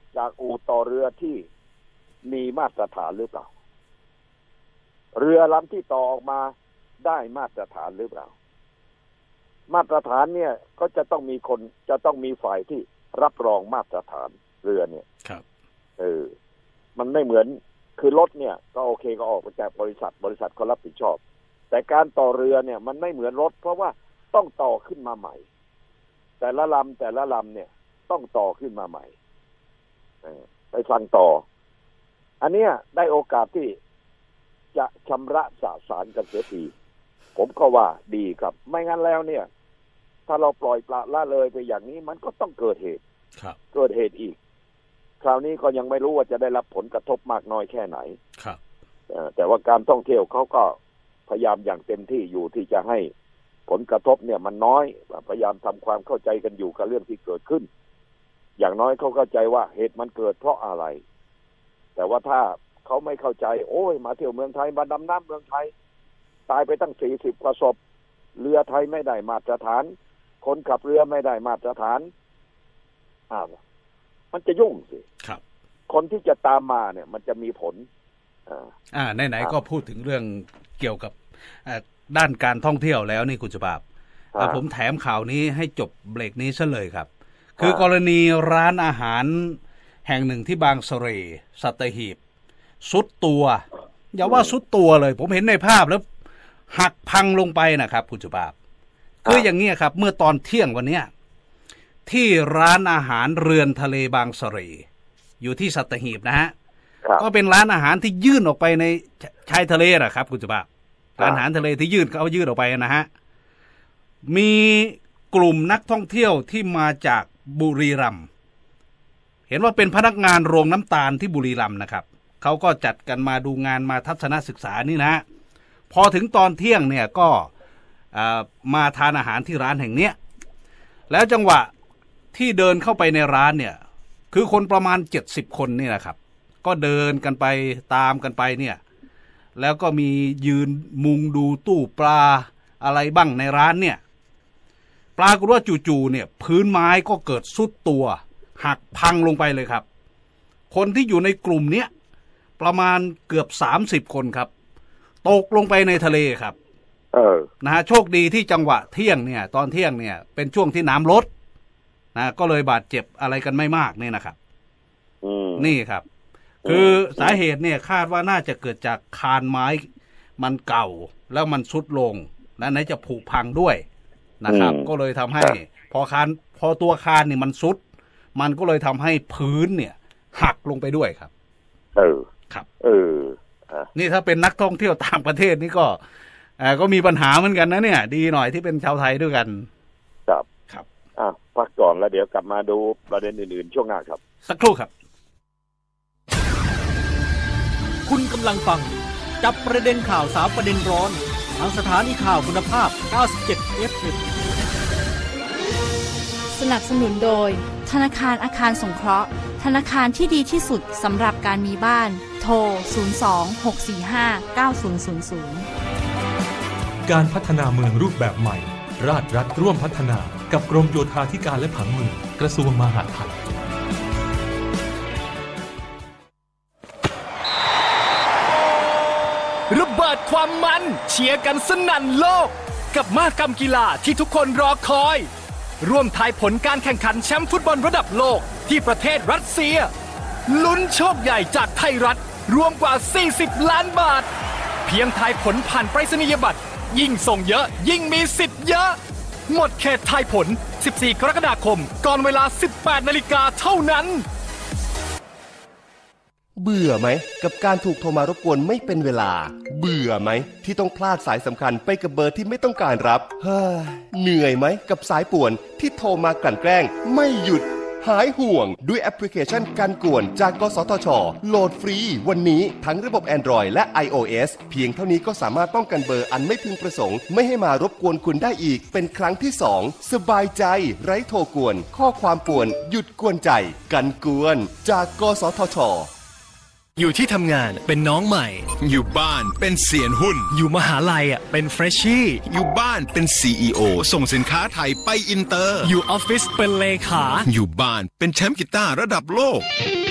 จากอู่ต่อเรือที่มีมาตรฐานหรือเปล่าเรือลำที่ต่อออกมาได้มาตรฐานหรือเปล่ามาตรฐานเนี่ยก็จะต้องมีคนจะต้องมีฝ่ายที่รับรองมาตรฐานเรือเนี่ยครับเออมันไม่เหมือนคือรถเนี่ยก็โอเคก็ออกมาจากบริษัทบริษัทเขารับผิดชอบแต่การต่อเรือเนี่ยมันไม่เหมือนรถเพราะว่าต้องต่อขึ้นมาใหม่แต่ละลำแต่ละลำเนี่ยต้องต่อขึ้นมาใหม่ไปฟังต่ออันเนี้ยได้โอกาสที่จะชำระสะสารกันเสียทีผมก็ว่าดีครับไม่งั้นแล้วเนี่ยถ้าเราปล่อยปละละเลยไปอย่างนี้มันก็ต้องเกิดเหตุเกิดเหตุอีกคราวนี้ก็ยังไม่รู้ว่าจะได้รับผลกระทบมากน้อยแค่ไหนครับแต่ว่าการท่องเที่ยวเขาก็พยายามอย่างเต็มที่อยู่ที่จะให้ผลกระทบเนี่ยมันน้อยพยายามทำความเข้าใจกันอยู่กับเรื่องที่เกิดขึ้นอย่างน้อยเขาเข้าใจว่าเหตุมันเกิดเพราะอะไรแต่ว่าถ้าเขาไม่เข้าใจโอ้ยมาเที่ยวเมืองไทยมาดำน้ำเมืองไทยตายไปตั้งสี่สิบกว่าศพเรือไทยไม่ได้มาตรฐานคนขับเรือไม่ได้มาตรฐานอ้าวมันจะยุ่งสิครับคนที่จะตามมาเนี่ยมันจะมีผลอ่าอ่าไหนๆก็พูดถึงเรื่องเกี่ยวกับด้านการท่องเที่ยวแล้วนี่คุณฉบับผมแถมข่าวนี้ให้จบเบรกนี้ซะเลยครับคือกรณีร้านอาหารแห่งหนึ่งที่บางสะเรสัตหีบสุดตัวอย่าว่าสุดตัวเลยผมเห็นในภาพแล้วหักพังลงไปนะครับคุณฉบับคืออย่างนี้ครับเมื่อตอนเที่ยงวันนี้ที่ร้านอาหารเรือนทะเลบางสะเรอยู่ที่สัตหีบนะฮะก็เป็นร้านอาหารที่ยื่นออกไปในชายทะเลนะครับคุณฉบับร้านอาหารทะเลที่ยื่นเขายื่นออกไปนะฮะมีกลุ่มนักท่องเที่ยวที่มาจากบุรีรัมย์เห็นว่าเป็นพนักงานโรงน้ำตาลที่บุรีรัมย์นะครับเขาก็จัดกันมาดูงานมาทัศนศึกษานี่นะพอถึงตอนเที่ยงเนี่ยก็มาทานอาหารที่ร้านแห่งเนี้ยแล้วจังหวะที่เดินเข้าไปในร้านเนี่ยคือคนประมาณเจ็ดสิบคนนี่แหละครับก็เดินกันไปตามกันไปเนี่ยแล้วก็มียืนมุงดูตู้ปลาอะไรบ้างในร้านเนี่ยปรากฏว่าจู่ๆเนี่ยพื้นไม้ก็เกิดซุดตัวหักพังลงไปเลยครับคนที่อยู่ในกลุ่มเนี้ยประมาณเกือบสามสิบคนครับตกลงไปในทะเลครับเออนะฮะโชคดีที่จังหวะเที่ยงเนี่ยตอนเที่ยงเนี่ยเป็นช่วงที่น้ำลดนะก็เลยบาดเจ็บอะไรกันไม่มากนี่นะครับนี่ครับคือสาเหตุเนี่ยคาดว่าน่าจะเกิดจากคานไม้มันเก่าแล้วมันทรุดลงและไหนจะผุพังด้วยนะครับก็เลยทำให้พอคานพอตัวคานเนี่ยมันทรุดมันก็เลยทำให้พื้นเนี่ยหักลงไปด้วยครับเออครับเออนี่ถ้าเป็นนักท่องเที่ยวต่างประเทศนี่ก็อ่าก็มีปัญหาเหมือนกันนะเนี่ยดีหน่อยที่เป็นชาวไทยด้วยกันครับครับอ่ะพักก่อนแล้วเดี๋ยวกลับมาดูประเด็นอื่นๆช่วงหน้าครับสักครู่ครับคุณกำลังฟังจับประเด็นข่าวสามประเด็นร้อนทางสถานีข่าวคุณภาพเก้าสิบเจ็ด เอฟ เอ็มสนับสนุนโดยธนาคารอาคารสงเคราะห์ธนาคารที่ดีที่สุดสำหรับการมีบ้านโทรศูนย์ สอง หก สี่ ห้า เก้า ศูนย์ ศูนย์ ศูนย์การพัฒนาเมืองรูปแบบใหม่ราชรัฐร่วมพัฒนากับกรมโยธาธิการและผังเมืองกระทรวงมหาดไทยระเบิดความมันเชียร์กันสนั่นโลกกับมหกรรมกีฬาที่ทุกคนรอคอยร่วมทายผลการแข่งขันแชมป์ฟุตบอลระดับโลกที่ประเทศรัสเซียลุ้นโชคใหญ่จากไทยรัฐรวมกว่าสี่สิบล้านบาทเพียงทายผลผ่านไปรษณียบัตรยิ่งส่งเยอะยิ่งมีสิทธิ์เยอะหมดเขตทายผลสิบสี่กรกฎาคมก่อนเวลา สิบแปดนาฬิกาเท่านั้นเบื่อไหมกับการถูกโทรมารบกวนไม่เป็นเวลาเบื่อไหมที่ต้องพลาดสายสำคัญไปกับเบอร์ที่ไม่ต้องการรับเฮ้ยเหนื่อยไหมกับสายป่วนที่โทรมากลั่นแกล้งไม่หยุดหายห่วงด้วยแอปพลิเคชันกันกวนจากกสทช.โหลดฟรีวันนี้ทั้งระบบ Android และ iOS เพียงเท่านี้ก็สามารถป้องกันเบอร์อันไม่พึงประสงค์ไม่ให้มารบกวนคุณได้อีกเป็นครั้งที่สองสบายใจไร้โทรกวนข้อความป่วนหยุดกวนใจกันกวนจากกสทช. อยู่ที่ทำงานเป็นน้องใหม่อยู่บ้านเป็นเซียนหุ้นอยู่มหาลัยอ่ะเป็นเฟรชชี่อยู่บ้านเป็น ซี อี โอ ส่งสินค้าไทยไปอินเตอร์อยู่ออฟฟิศเป็นเลขาอยู่บ้านเป็นแชมป์กีตาร์ระดับโลก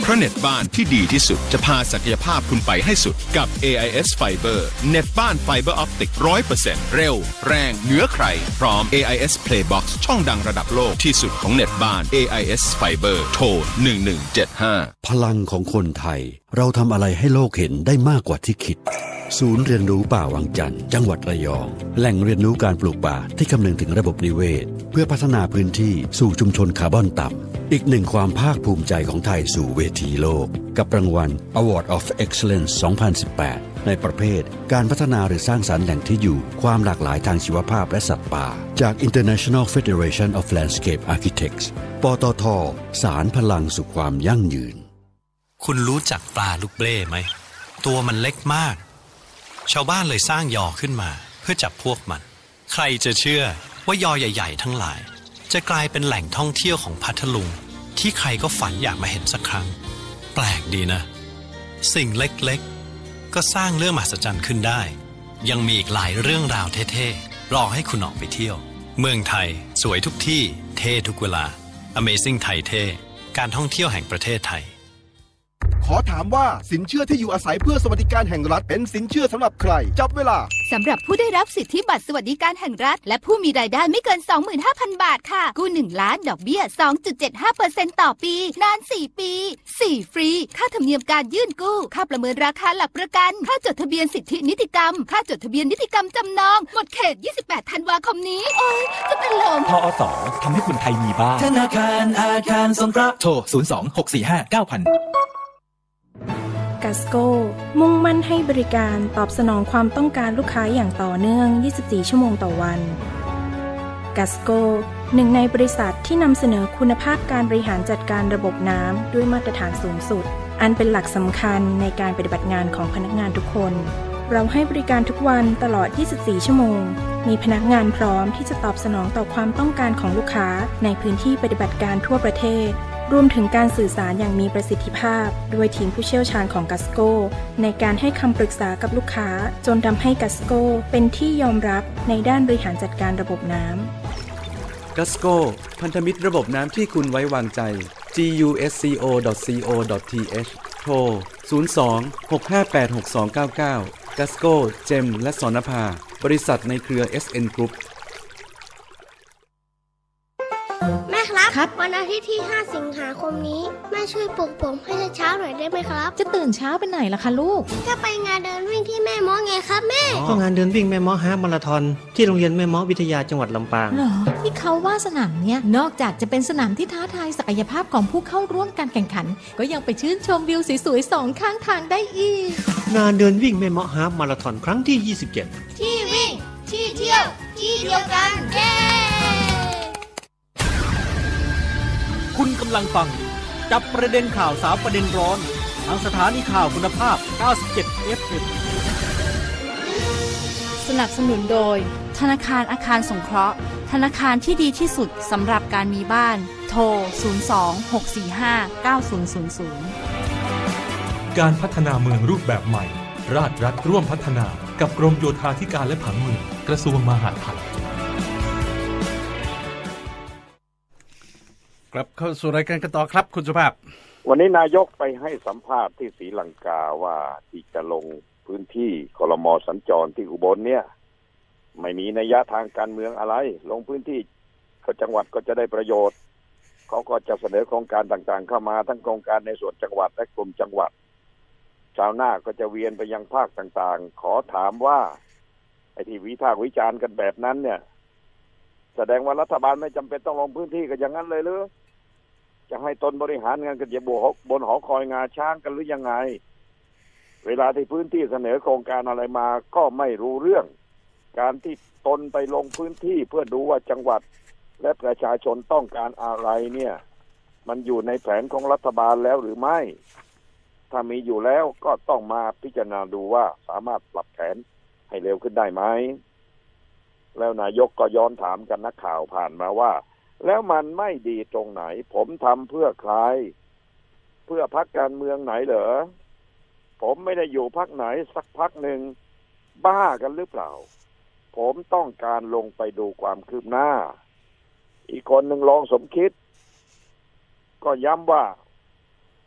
เพราะเน็ตบ้านที่ดีที่สุดจะพาศักยภาพคุณไปให้สุดกับ เอ ไอ เอส Fiber เน็ตบ้านไฟเบอร์ออปติก ร้อยเปอร์เซ็นต์ เร็วแรงเหนือใครพร้อม เอ ไอ เอส Playbox ช่องดังระดับโลกที่สุดของเน็ตบ้าน เอ ไอ เอส Fiber โทรหนึ่งหนึ่งเจ็ดห้าพลังของคนไทยเราทำอะไรให้โลกเห็นได้มากกว่าที่คิดศูนย์เรียนรู้ป่าวังจันทร์จังหวัดระยองแหล่งเรียนรู้การปลูกป่าที่คำนึงถึงระบบนิเวศเพื่อพัฒนาพื้นที่สู่ชุมชนคาร์บอนต่ำอีกหนึ่งความภาคภูมิใจของไทยสู่เวทีโลกกับรางวัล Award of Excellence สองพันสิบแปด ในประเภทการพัฒนาหรือสร้างสรรค์แหล่งที่อยู่ความหลากหลายทางชีวภาพและสัตว์ป่าจาก International Federation of Landscape Architects ปตท.สารพลังสู่ความยั่งยืนคุณรู้จักปลาลูกเบ้ไหมตัวมันเล็กมากชาวบ้านเลยสร้างยอขึ้นมาเพื่อจับพวกมันใครจะเชื่อว่ายอใหญ่ๆทั้งหลายจะกลายเป็นแหล่งท่องเที่ยวของพัทลุงที่ใครก็ฝันอยากมาเห็นสักครั้งแปลกดีนะสิ่งเล็กๆก็สร้างเรื่องมหัศจรรย์ขึ้นได้ยังมีอีกหลายเรื่องราวเท่ๆรอให้คุณออกไปเที่ยวเมืองไทยสวยทุกที่เท่ทุกเวลา Amazing ไทยเท่การท่องเที่ยวแห่งประเทศไทยขอถามว่าสินเชื่อที่อยู่อาศัยเพื่อสวัสดิการแห่งรัฐเป็นสินเชื่อสำหรับใครจับเวลาสำหรับผู้ได้รับสิทธิบัตรสวัสดิการแห่งรัฐและผู้มีรายได้ไม่เกิน สองหมื่นห้าพัน บาทค่ะกู้หนึ่งล้านดอกเบี้ย สองจุดเจ็ดห้าเปอร์เซ็นต์ ต่อปีนานสี่ปีสี่ฟรีค่าธรรมเนียมการยื่นกู้ค่าประเมินราคาหลักประกันค่าจดทะเบียนสิทธินิติกรรมค่าจดทะเบียนนิติกรรมจำนองหมดเขตยี่สิบแปดธันวาคมนี้โอ๊ยจะเป็นลมทอสทำให้คนไทยมีบ้านธนาคารอาคารสงเคราะห์โทรศูนย์ สอง หก สี่ ห้า เก้า ศูนย์ ศูนย์กัสโกมุ่งมั่นให้บริการตอบสนองความต้องการลูกค้าอย่างต่อเนื่องยี่สิบสี่ชั่วโมงต่อวันกัสโกหนึ่งในบริษัทที่นำเสนอคุณภาพการบริหารจัดการระบบน้ำด้วยมาตรฐานสูงสุดอันเป็นหลักสำคัญในการปฏิบัติงานของพนักงานทุกคนเราให้บริการทุกวันตลอดยี่สิบสี่ชั่วโมงมีพนักงานพร้อมที่จะตอบสนองต่อความต้องการของลูกค้าในพื้นที่ปฏิบัติการทั่วประเทศรวมถึงการสื่อสารอย่างมีประสิทธิภาพด้วยทีมผู้เชี่ยวชาญของกัสโกในการให้คำปรึกษากับลูกค้าจนทำให้กัสโกเป็นที่ยอมรับในด้านบริหารจัดการระบบน้ำกัสโกพันธมิตรระบบน้ำที่คุณไว้วางใจ จี ยู เอส ซี โอ ดอท ซี โอ ดอท ที เอช โทรศูนย์ สอง หก ห้า แปด หก สอง เก้า เก้ากัสโกเจมและสรณภาบริษัทในเครือ เอส เอ็น Group แม่ครับครับวันอาทิตย์ที่ห้าสิงหาคมนี้แม่ช่วยปลุกผมให้เช้าหน่อยได้ไหมครับจะตื่นเช้าไปไหนล่ะคะลูกก็ไปงานเดินวิ่งที่แม่ม้อไงครับแม่ก็งานเดินวิ่งแม่ม้อฮาล์ฟมาราธอนที่โรงเรียนแม่ม้อวิทยาจังหวัดลำปางเหรอที่เขาว่าสนามเนี้ยนอกจากจะเป็นสนามที่ท้าทายศักยภาพของผู้เข้าร่วมการแข่งขันก็ยังไปชื่นชมวิวสวยๆสองข้างทางได้อีกงานเดินวิ่งแม่ม้อฮาล์ฟมาราธอนครั้งที่ยี่สิบเจ็ดที่วิ่งที่เที่ยวที่เดียวกันเย้คุณกำลังฟังจับประเด็นข่าวสามประเด็นร้อนทางสถานีข่าวคุณภาพ เก้าสิบเจ็ด เอฟ เอ็มสนับสนุนโดยธนาคารอาคารสงเคราะห์ธนาคารที่ดีที่สุดสำหรับการมีบ้านโทรศูนย์ สอง หก สี่ ห้า เก้า ศูนย์ ศูนย์ ศูนย์การพัฒนาเมืองรูปแบบใหม่ราชรัฐร่วมพัฒนากับกรมโยธาธิการและผังเมืองกระทรวงมหาดไทยกลับเข้าสู่รายการกันต่อครับคุณสุภาพวันนี้นายกไปให้สัมภาษณ์ที่ศรีลังกาว่าที่จะลงพื้นที่ครม.สัญจรที่อุบลเนี่ยไม่มีนัยยะทางการเมืองอะไรลงพื้นที่ก็จังหวัดก็จะได้ประโยชน์เขาก็จะเสนอโครงการต่างๆเข้ามาทั้งโครงการในส่วนจังหวัดและกลุ่มจังหวัดชาวนาก็จะเวียนไปยังภาคต่างๆขอถามว่าไอ้ที่วิพากษ์วิจารณ์กันแบบนั้นเนี่ยแสดงว่ารัฐบาลไม่จำเป็นต้องลงพื้นที่กันอย่างนั้นเลยหรือจะให้ตนบริหารงานกันอยู่บนหอคอยงาช้างกันหรือยังไงเวลาที่พื้นที่เสนอโครงการอะไรมาก็ไม่รู้เรื่องการที่ตนไปลงพื้นที่เพื่อดูว่าจังหวัดและประชาชนต้องการอะไรเนี่ยมันอยู่ในแผนของรัฐบาลแล้วหรือไม่ถ้ามีอยู่แล้วก็ต้องมาพิจารณาดูว่าสามารถปรับแผนให้เร็วขึ้นได้ไหมแล้วนายกก็ย้อนถามกันนักข่าวผ่านมาว่าแล้วมันไม่ดีตรงไหนผมทำเพื่อใครเพื่อพรรคการเมืองไหนเหรอผมไม่ได้อยู่พรรคไหนสักพรรคหนึ่งบ้ากันหรือเปล่าผมต้องการลงไปดูความคืบหน้าอีกคนหนึ่งรองสมคิดก็ย้ำว่า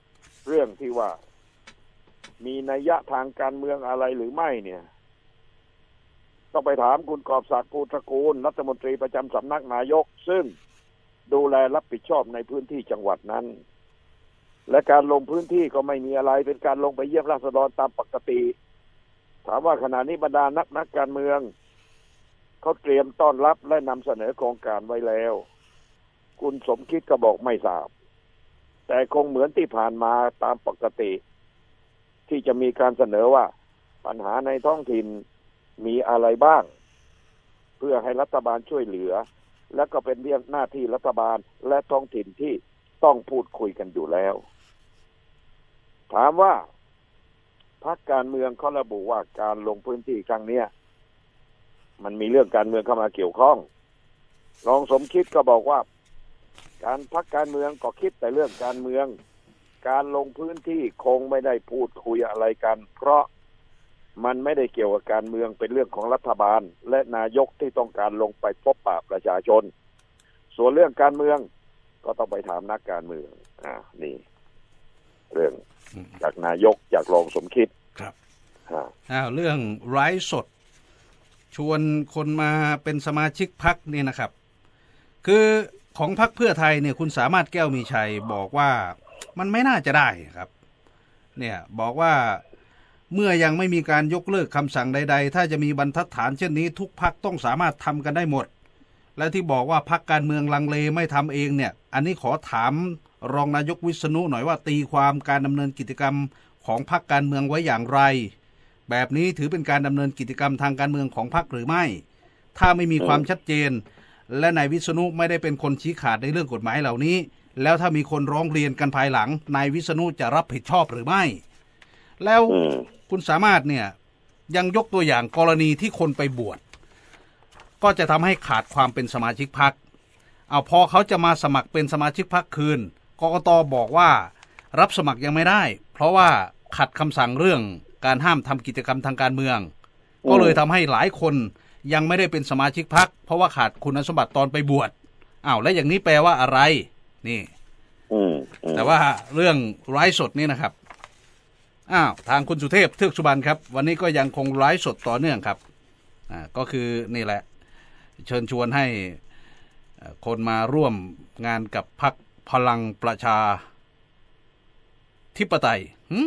เรื่องที่ว่ามีนัยยะทางการเมืองอะไรหรือไม่เนี่ยต้องไปถามคุณกอบศักดิ์ ภูตระกูลรัฐมนตรีประจำสำนักนายกซึ่งดูแลรับผิดชอบในพื้นที่จังหวัดนั้นและการลงพื้นที่ก็ไม่มีอะไรเป็นการลงไปเยี่ยมราษฎรตามปกติถามว่าขณะนี้บรรดานักนักการเมืองเขาเตรียมต้อนรับและนำเสนอโครงการไว้แล้วคุณสมคิดก็บอกไม่ทราบแต่คงเหมือนที่ผ่านมาตามปกติที่จะมีการเสนอว่าปัญหาในท้องถิ่นมีอะไรบ้างเพื่อให้รัฐบาลช่วยเหลือและก็เป็นเรื่องหน้าที่รัฐบาลและท้องถิ่นที่ต้องพูดคุยกันอยู่แล้วถามว่าพรรคการเมืองเขาระบุว่าการลงพื้นที่ครั้งนี้มันมีเรื่องการเมืองเข้ามาเกี่ยวข้องรองสมคิดก็บอกว่าการพรรคการเมืองก็คิดแต่เรื่องการเมืองการลงพื้นที่คงไม่ได้พูดคุยอะไรกันเพราะมันไม่ได้เกี่ยวกับการเมืองเป็นเรื่องของรัฐบาลและนายกที่ต้องการลงไปพบปะประชาชนส่วนเรื่องการเมืองก็ต้องไปถามนักการเมืองอ่านี่เรื่องจากนายกจากรองสมคิดครับอ้าวเรื่องไร้สดชวนคนมาเป็นสมาชิกพรรคนี่นะครับคือของพรรคเพื่อไทยเนี่ยคุณสามารถแก้วมีชัยบอกว่ามันไม่น่าจะได้ครับเนี่ยบอกว่าเมื่อยังไม่มีการยกเลิกคำสั่งใดๆถ้าจะมีบรรทัดฐานเช่นนี้ทุกพรรคต้องสามารถทำกันได้หมดและที่บอกว่าพรรคการเมืองลังเลไม่ทำเองเนี่ยอันนี้ขอถามรองนายกวิษณุหน่อยว่าตีความการดำเนินกิจกรรมของพรรคการเมืองไว้อย่างไรแบบนี้ถือเป็นการดำเนินกิจกรรมทางการเมืองของพรรคหรือไม่ถ้าไม่มีความชัดเจนและนายวิษณุไม่ได้เป็นคนชี้ขาดในเรื่องกฎหมายเหล่านี้แล้วถ้ามีคนร้องเรียนกันภายหลังนายวิษณุจะรับผิดชอบหรือไม่แล้วคุณสามารถเนี่ยยังยกตัวอย่างกรณีที่คนไปบวชก็จะทำให้ขาดความเป็นสมาชิกพรรคเอาพอเขาจะมาสมัครเป็นสมาชิกพรรคคืนกกต.บอกว่ารับสมัครยังไม่ได้เพราะว่าขัดคำสั่งเรื่องการห้ามทำกิจกรรมทางการเมืองก็เลยทำให้หลายคนยังไม่ได้เป็นสมาชิกพรรคเพราะว่าขาดคุณสมบัติตอนไปบวชอ้าวแล้วอย่างนี้แปลว่าอะไรนี่แต่ว่าเรื่องไร้สดนี่นะครับอ้าวทางคุณสุเทพเทือกสุบรรณครับวันนี้ก็ยังคงไร้สดต่อเนื่องครับอ่าก็คือนี่แหละเชิญชวนให้คนมาร่วมงานกับพรรคพลังประชาธิปไตย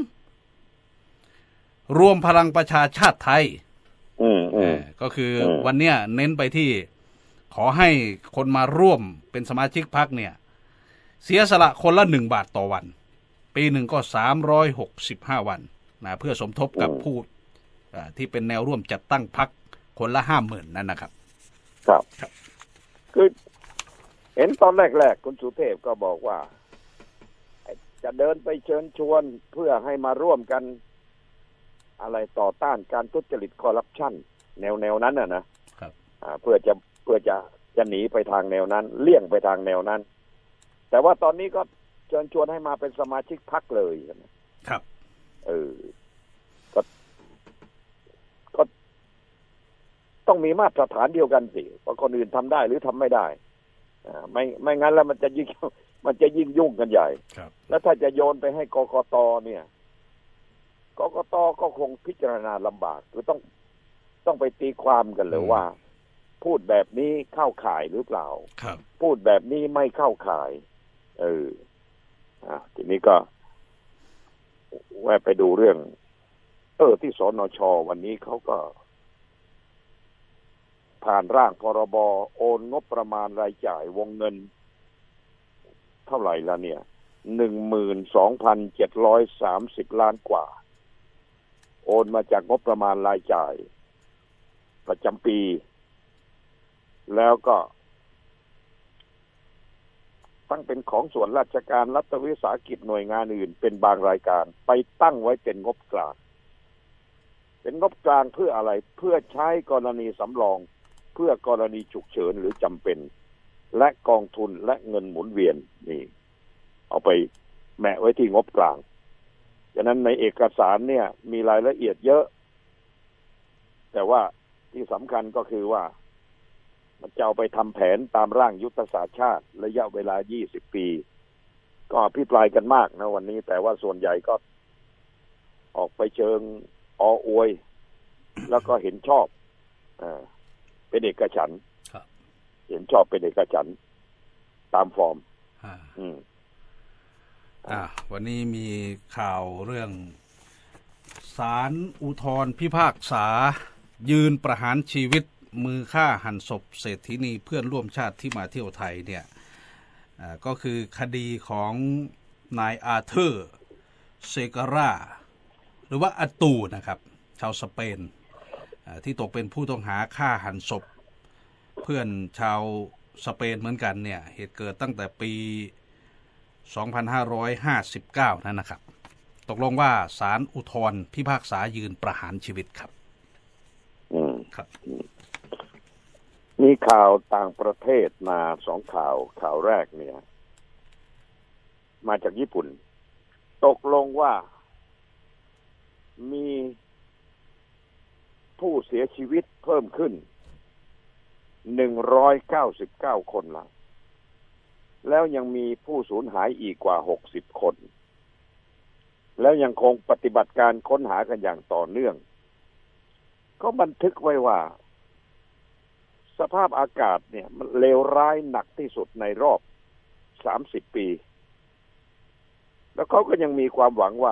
รวมพลังประชาชาติไทยก็คือวันเนี้ยเน้นไปที่ขอให้คนมาร่วมเป็นสมาชิกพรรคเนี่ยเสียสละคนละหนึ่งบาทต่อวันปีหนึ่งก็สามร้อยหกสิบห้าวันนะเพื่อสมทบกับผู้ที่เป็นแนวร่วมจัดตั้งพรรคคนละห้าหมื่นนั่นนะครับครับคือเห็นตอนแรกๆคุณสุเทพก็บอกว่าจะเดินไปเชิญชวนเพื่อให้มาร่วมกันอะไรต่อต้านการทุจริตคอร์รัปชันแนวแนวนั้นน่ะนะครับอ่าเพื่อจะเพื่อจะจะหนีไปทางแนวนั้นเลี่ยงไปทางแนวนั้นแต่ว่าตอนนี้ก็เชิญชวนให้มาเป็นสมาชิกพรรคเลยครับเออก็ก็ต้องมีมาตรฐานเดียวกันสิว่าคนอื่นทำได้หรือทำไม่ได้อ่าไม่ไม่งั้นแล้วมันจะยิ่งมันจะยิ่งยุ่งกันใหญ่แล้วถ้าจะโยนไปให้กกต.เนี่ยกกต.ก็คงพิจารณาลำบากคือต้องต้องไปตีความกันเลยว่าพูดแบบนี้เข้าข่ายหรือเปล่าพูดแบบนี้ไม่เข้าข่ายเอออ่ะทีนี้ก็แวะไปดูเรื่องเออที่สนช.วันนี้เขาก็ผ่านร่างพรบโอนงบประมาณรายจ่ายวงเงินเท่าไหร่ละเนี่ย หนึ่งหมื่นสองพันเจ็ดร้อยสามสิบ ล้านกว่าโอนมาจากงบประมาณรายจ่ายประจำปีแล้วก็ตั้งเป็นของส่วนราชการรัฐวิสาหกิจหน่วยงานอื่นเป็นบางรายการไปตั้งไว้เป็นงบกลางเป็นงบกลางเพื่ออะไรเพื่อใช้กรณีสำรองเพื่อกรณีฉุกเฉินหรือจำเป็นและกองทุนและเงินหมุนเวียนนี่เอาไปแมะไว้ที่งบกลางฉะนั้นในเอกสารเนี่ยมีรายละเอียดเยอะแต่ว่าที่สำคัญก็คือว่ามันจะเอาไปทำแผนตามร่างยุทธศาสตร์ชาติระยะเวลายี่สิบปีก็อภิปรายกันมากนะวันนี้แต่ว่าส่วนใหญ่ก็ออกไปเชิงอออวย แล้วก็เห็นชอบอ่าเป็นเอกฉันท์เห็นชอบเป็นเอกฉันท์ตามฟอร์มอืมอ่าวันนี้มีข่าวเรื่องศาลอุทธรพิพากษายืนประหารชีวิตมือฆ่าหันศพเศรษฐินีเพื่อนร่วมชาติที่มาเที่ยวไทยเนี่ยก็คือคดีของนายอาเธอร์เซการาหรือว่าอาตูนะครับชาวสเปนที่ตกเป็นผู้ต้องหาฆ่าหันศพเพื่อนชาวสเปนเหมือนกันเนี่ยเหตุเกิดตั้งแต่ปีสองพันห้าร้อยห้าสิบเก้านั่นนะครับตกลงว่าศาลอุทธรพิพากษายืนประหารชีวิตครับอืมครับมีข่าวต่างประเทศมาสองข่าวข่าวแรกเนี่ยมาจากญี่ปุ่นตกลงว่ามีผู้เสียชีวิตเพิ่มขึ้นหนึ่งร้อยเก้าสิบเก้าคนละแล้วยังมีผู้สูญหายอีกกว่าหกสิบคนแล้วยังคงปฏิบัติการค้นหากันอย่างต่อเนื่องก็บันทึกไว้ว่าสภาพอากาศเนี่ยมันเลวร้ายหนักที่สุดในรอบสามสิบปีแล้วเขาก็ยังมีความหวังว่า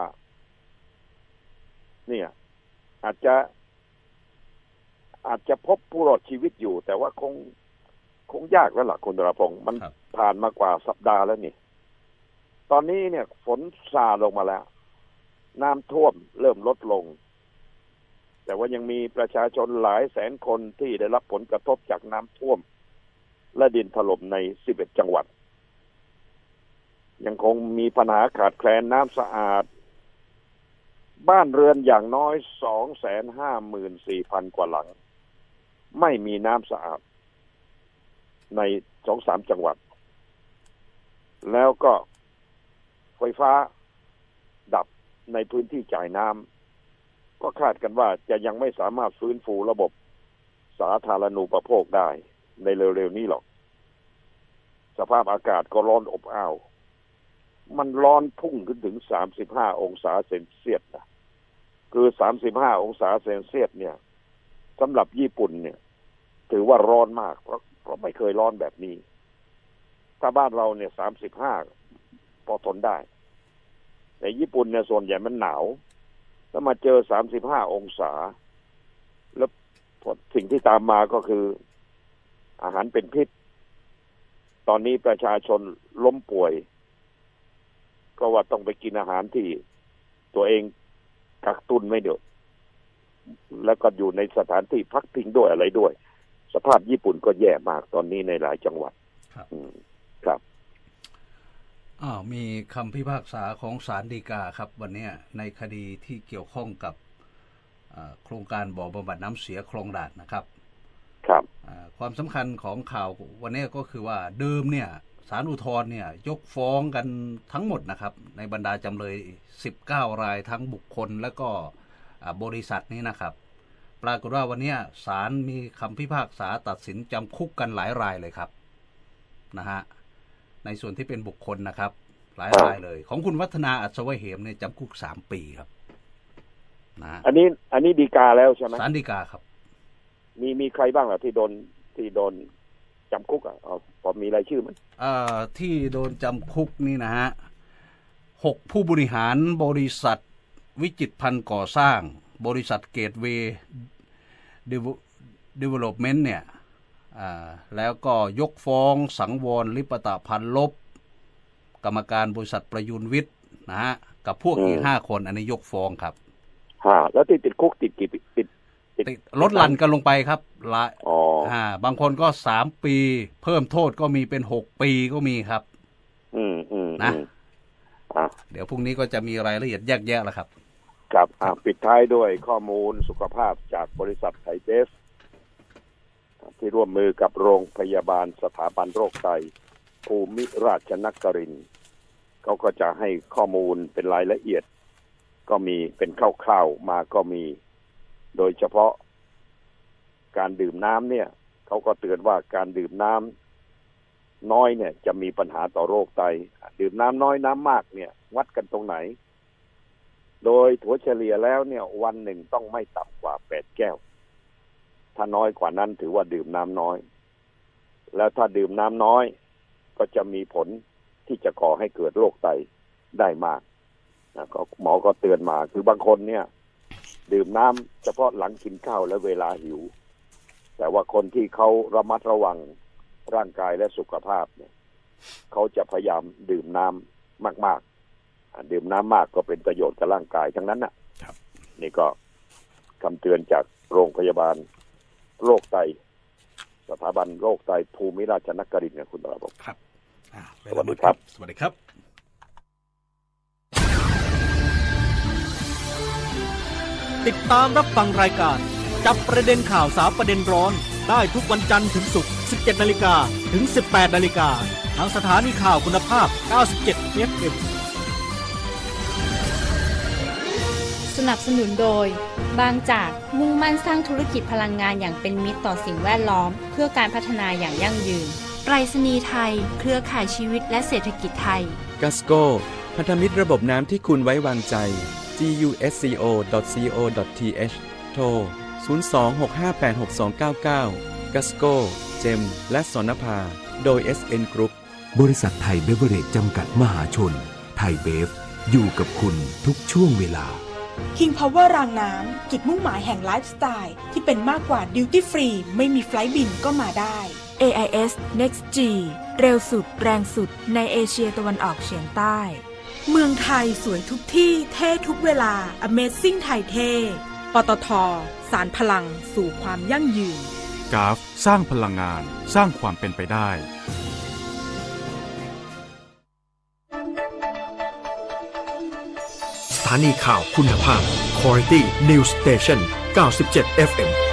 เนี่ยอาจจะอาจจะพบผู้รอดชีวิตอยู่แต่ว่าคงคงยากแล้วล่ะคุณดรพงศ์มันผ่านมากว่าสัปดาห์แล้วนี่ตอนนี้เนี่ยฝนซาลงมาแล้วน้ำท่วมเริ่มลดลงแต่ว่ายังมีประชาชนหลายแสนคนที่ได้รับผลกระทบจากน้ำท่วมและดินถล่มในสิบเอ็ดจังหวัดยังคงมีปัญหาขาดแคลนน้ำสะอาดบ้านเรือนอย่างน้อย สองแสนห้าหมื่นสี่พัน กว่าหลังไม่มีน้ำสะอาดใน สองสาม จังหวัดแล้วก็ไฟฟ้าดับในพื้นที่จ่ายน้ำก็คาดกันว่าจะยังไม่สามารถฟื้นฟูระบบสาธารณูปโภคได้ในเร็วๆนี้หรอกสภาพอากาศก็ร้อนอบอ้าวมันร้อนพุ่งขึ้นถึงสามสิบห้าองศาเซนเซียสนะคือสามสิบห้าองศาเซนเซียสเนี่ยสำหรับญี่ปุ่นเนี่ยถือว่าร้อนมากเพราะเพราะไม่เคยร้อนแบบนี้ถ้าบ้านเราเนี่ยสามสิบห้าพอทนได้แต่ญี่ปุ่นเนี่ยส่วนใหญ่มันหนาวถ้ามาเจอสามสิบห้าองศาแล้วสิ่งที่ตามมาก็คืออาหารเป็นพิษตอนนี้ประชาชนล้มป่วยก็ว่าต้องไปกินอาหารที่ตัวเองกักตุนไม่เดือดแล้วก็อยู่ในสถานที่พักพิงด้วยอะไรด้วยสภาพญี่ปุ่นก็แย่มากตอนนี้ในหลายจังหวัดครับครับอ้าวมีคำพิพากษาของศาลฎีกาครับวันนี้ในคดีที่เกี่ยวข้องกับโครงการบ่อบำบัดน้ำเสียคลองด่านนะครับครับความสำคัญของข่าววันนี้ก็คือว่าเดิมเนี่ยศาลอุทธรณ์เนี่ยยกฟ้องกันทั้งหมดนะครับในบรรดาจำเลยสิบเก้ารายทั้งบุคคลและก็บริษัทนี้นะครับปรากฏว่าวันนี้ศาลมีคำพิพากษาตัดสินจำคุกกันหลายรายเลยครับนะฮะในส่วนที่เป็นบุคคลนะครับหลายรายเลยของคุณวัฒนาอัศวะเหมเนี่ยจำคุกสามปีครับนะอันนี้อันนี้ฎีกาแล้วใช่ไหมศาลฎีกาครับมีมีใครบ้างล่ะที่โดนที่โดนจำคุกอ่ะเอาพอมีรายชื่อไหมเอ่อที่โดนจำคุกนี่นะฮะหกผู้บริหารบริษัทวิจิตรพันธ์ก่อสร้างบริษัทเกตเวย์เดเวลลอปเมนต์เนี่ยอ่าแล้วก็ยกฟ้องสังวรลิปตะพันลบกรรมการบริษัทประยุนวิทย์นะฮะกับพวกอีกห้าคนอันนี้ยกฟ้องครับฮะแล้วที่ติดคุกติดกี่ติดติดลดหลั่นกันลงไปครับละอ๋ออ่าบางคนก็สามปีเพิ่มโทษก็มีเป็นหกปีก็มีครับอืมอืมนะอ่ะเดี๋ยวพรุ่งนี้ก็จะมีรายละเอียดแยกแยะแล้วครับครับอ่าปิดท้ายด้วยข้อมูลสุขภาพจากบริษัทไทยเบฟที่ร่วมมือกับโรงพยาบาลสถาบันโรคไตภูมิราชนครินทร์เขาก็จะให้ข้อมูลเป็นรายละเอียดก็มีเป็นคร่าวๆมาก็มีโดยเฉพาะการดื่มน้ำเนี่ยเขาก็เตือนว่าการดื่มน้น้อยเนี่ยจะมีปัญหาต่อโรคไตดื่มน้ำน้อยน้ำมากเนี่ยวัดกันตรงไหนโดยถัวเฉลี่ยแล้วเนี่ยวันหนึ่งต้องไม่ต่ำกว่าแปดแก้วถ้าน้อยกว่านั้นถือว่าดื่มน้ำน้อยแล้วถ้าดื่มน้ำน้อยก็จะมีผลที่จะก่อให้เกิดโรคไตได้มากนะก็หมอก็เตือนมาคือบางคนเนี่ยดื่มน้ำเฉพาะหลังกินข้าวและเวลาหิวแต่ว่าคนที่เขาระมัดระวังร่างกายและสุขภาพเนี่ยเขาจะพยายามดื่มน้ำมากๆดื่มน้ำมากก็เป็นประโยชน์กับร่างกายทั้งนั้นนะครับนี่ก็คำเตือนจากโรงพยาบาลโรคไตสถาบันโรคไตภูมิราชนครินทร์เนี่ยคุณตาบอกครับสวัสดีครับสวัสดีครับติดตามรับฟังรายการจับประเด็นข่าวสารประเด็นร้อนได้ทุกวันจันทร์ถึงศุกร์ สิบเจ็ดนาฬิกา ถึง สิบแปดนาฬิกา ทางสถานีข่าวคุณภาพ เก้าสิบเจ็ด เอฟ เอ็มสนับสนุนโดยบางจากมุ่งมั่นสร้างธุรกิจพลังงานอย่างเป็นมิตรต่อสิ่งแวดล้อมเพื่อการพัฒนาอย่างยั่งยืนไปรษณีย์ไทยเครือข่ายชีวิตและเศรษฐกิจไทย Gasco พันธมิตรระบบน้ำที่คุณไว้วางใจ จี ยู เอส ซี โอ ดอท ซี โอ ดอท ที เอช โทร ศูนย์ สอง หก ห้า แปด หก สอง เก้า เก้า Gasco เจมและสนภาโดย เอส เอ็น Group บริษัทไทยเบเวอเรจจำกัดมหาชนไทยเบฟอยู่กับคุณทุกช่วงเวลา King Power รางน้ำจุดมุ่งหมายแห่งไลฟ์สไตล์ที่เป็นมากกว่าดิวตี้ฟรีไม่มีไฟลท์บินก็มาได้เอ ไอ เอส Next G เร็วสุดแรงสุดในเอเชียตะวันออกเฉียงใต้เมืองไทยสวยทุกที่เท่ทุกเวลา Amazing ไทยเท่ปตท.สานพลังสู่ความยั่งยืนกราฟสร้างพลังงานสร้างความเป็นไปได้สถานีข่าวคุณภาพ Quality News Station เก้าสิบเจ็ด เอฟ เอ็ม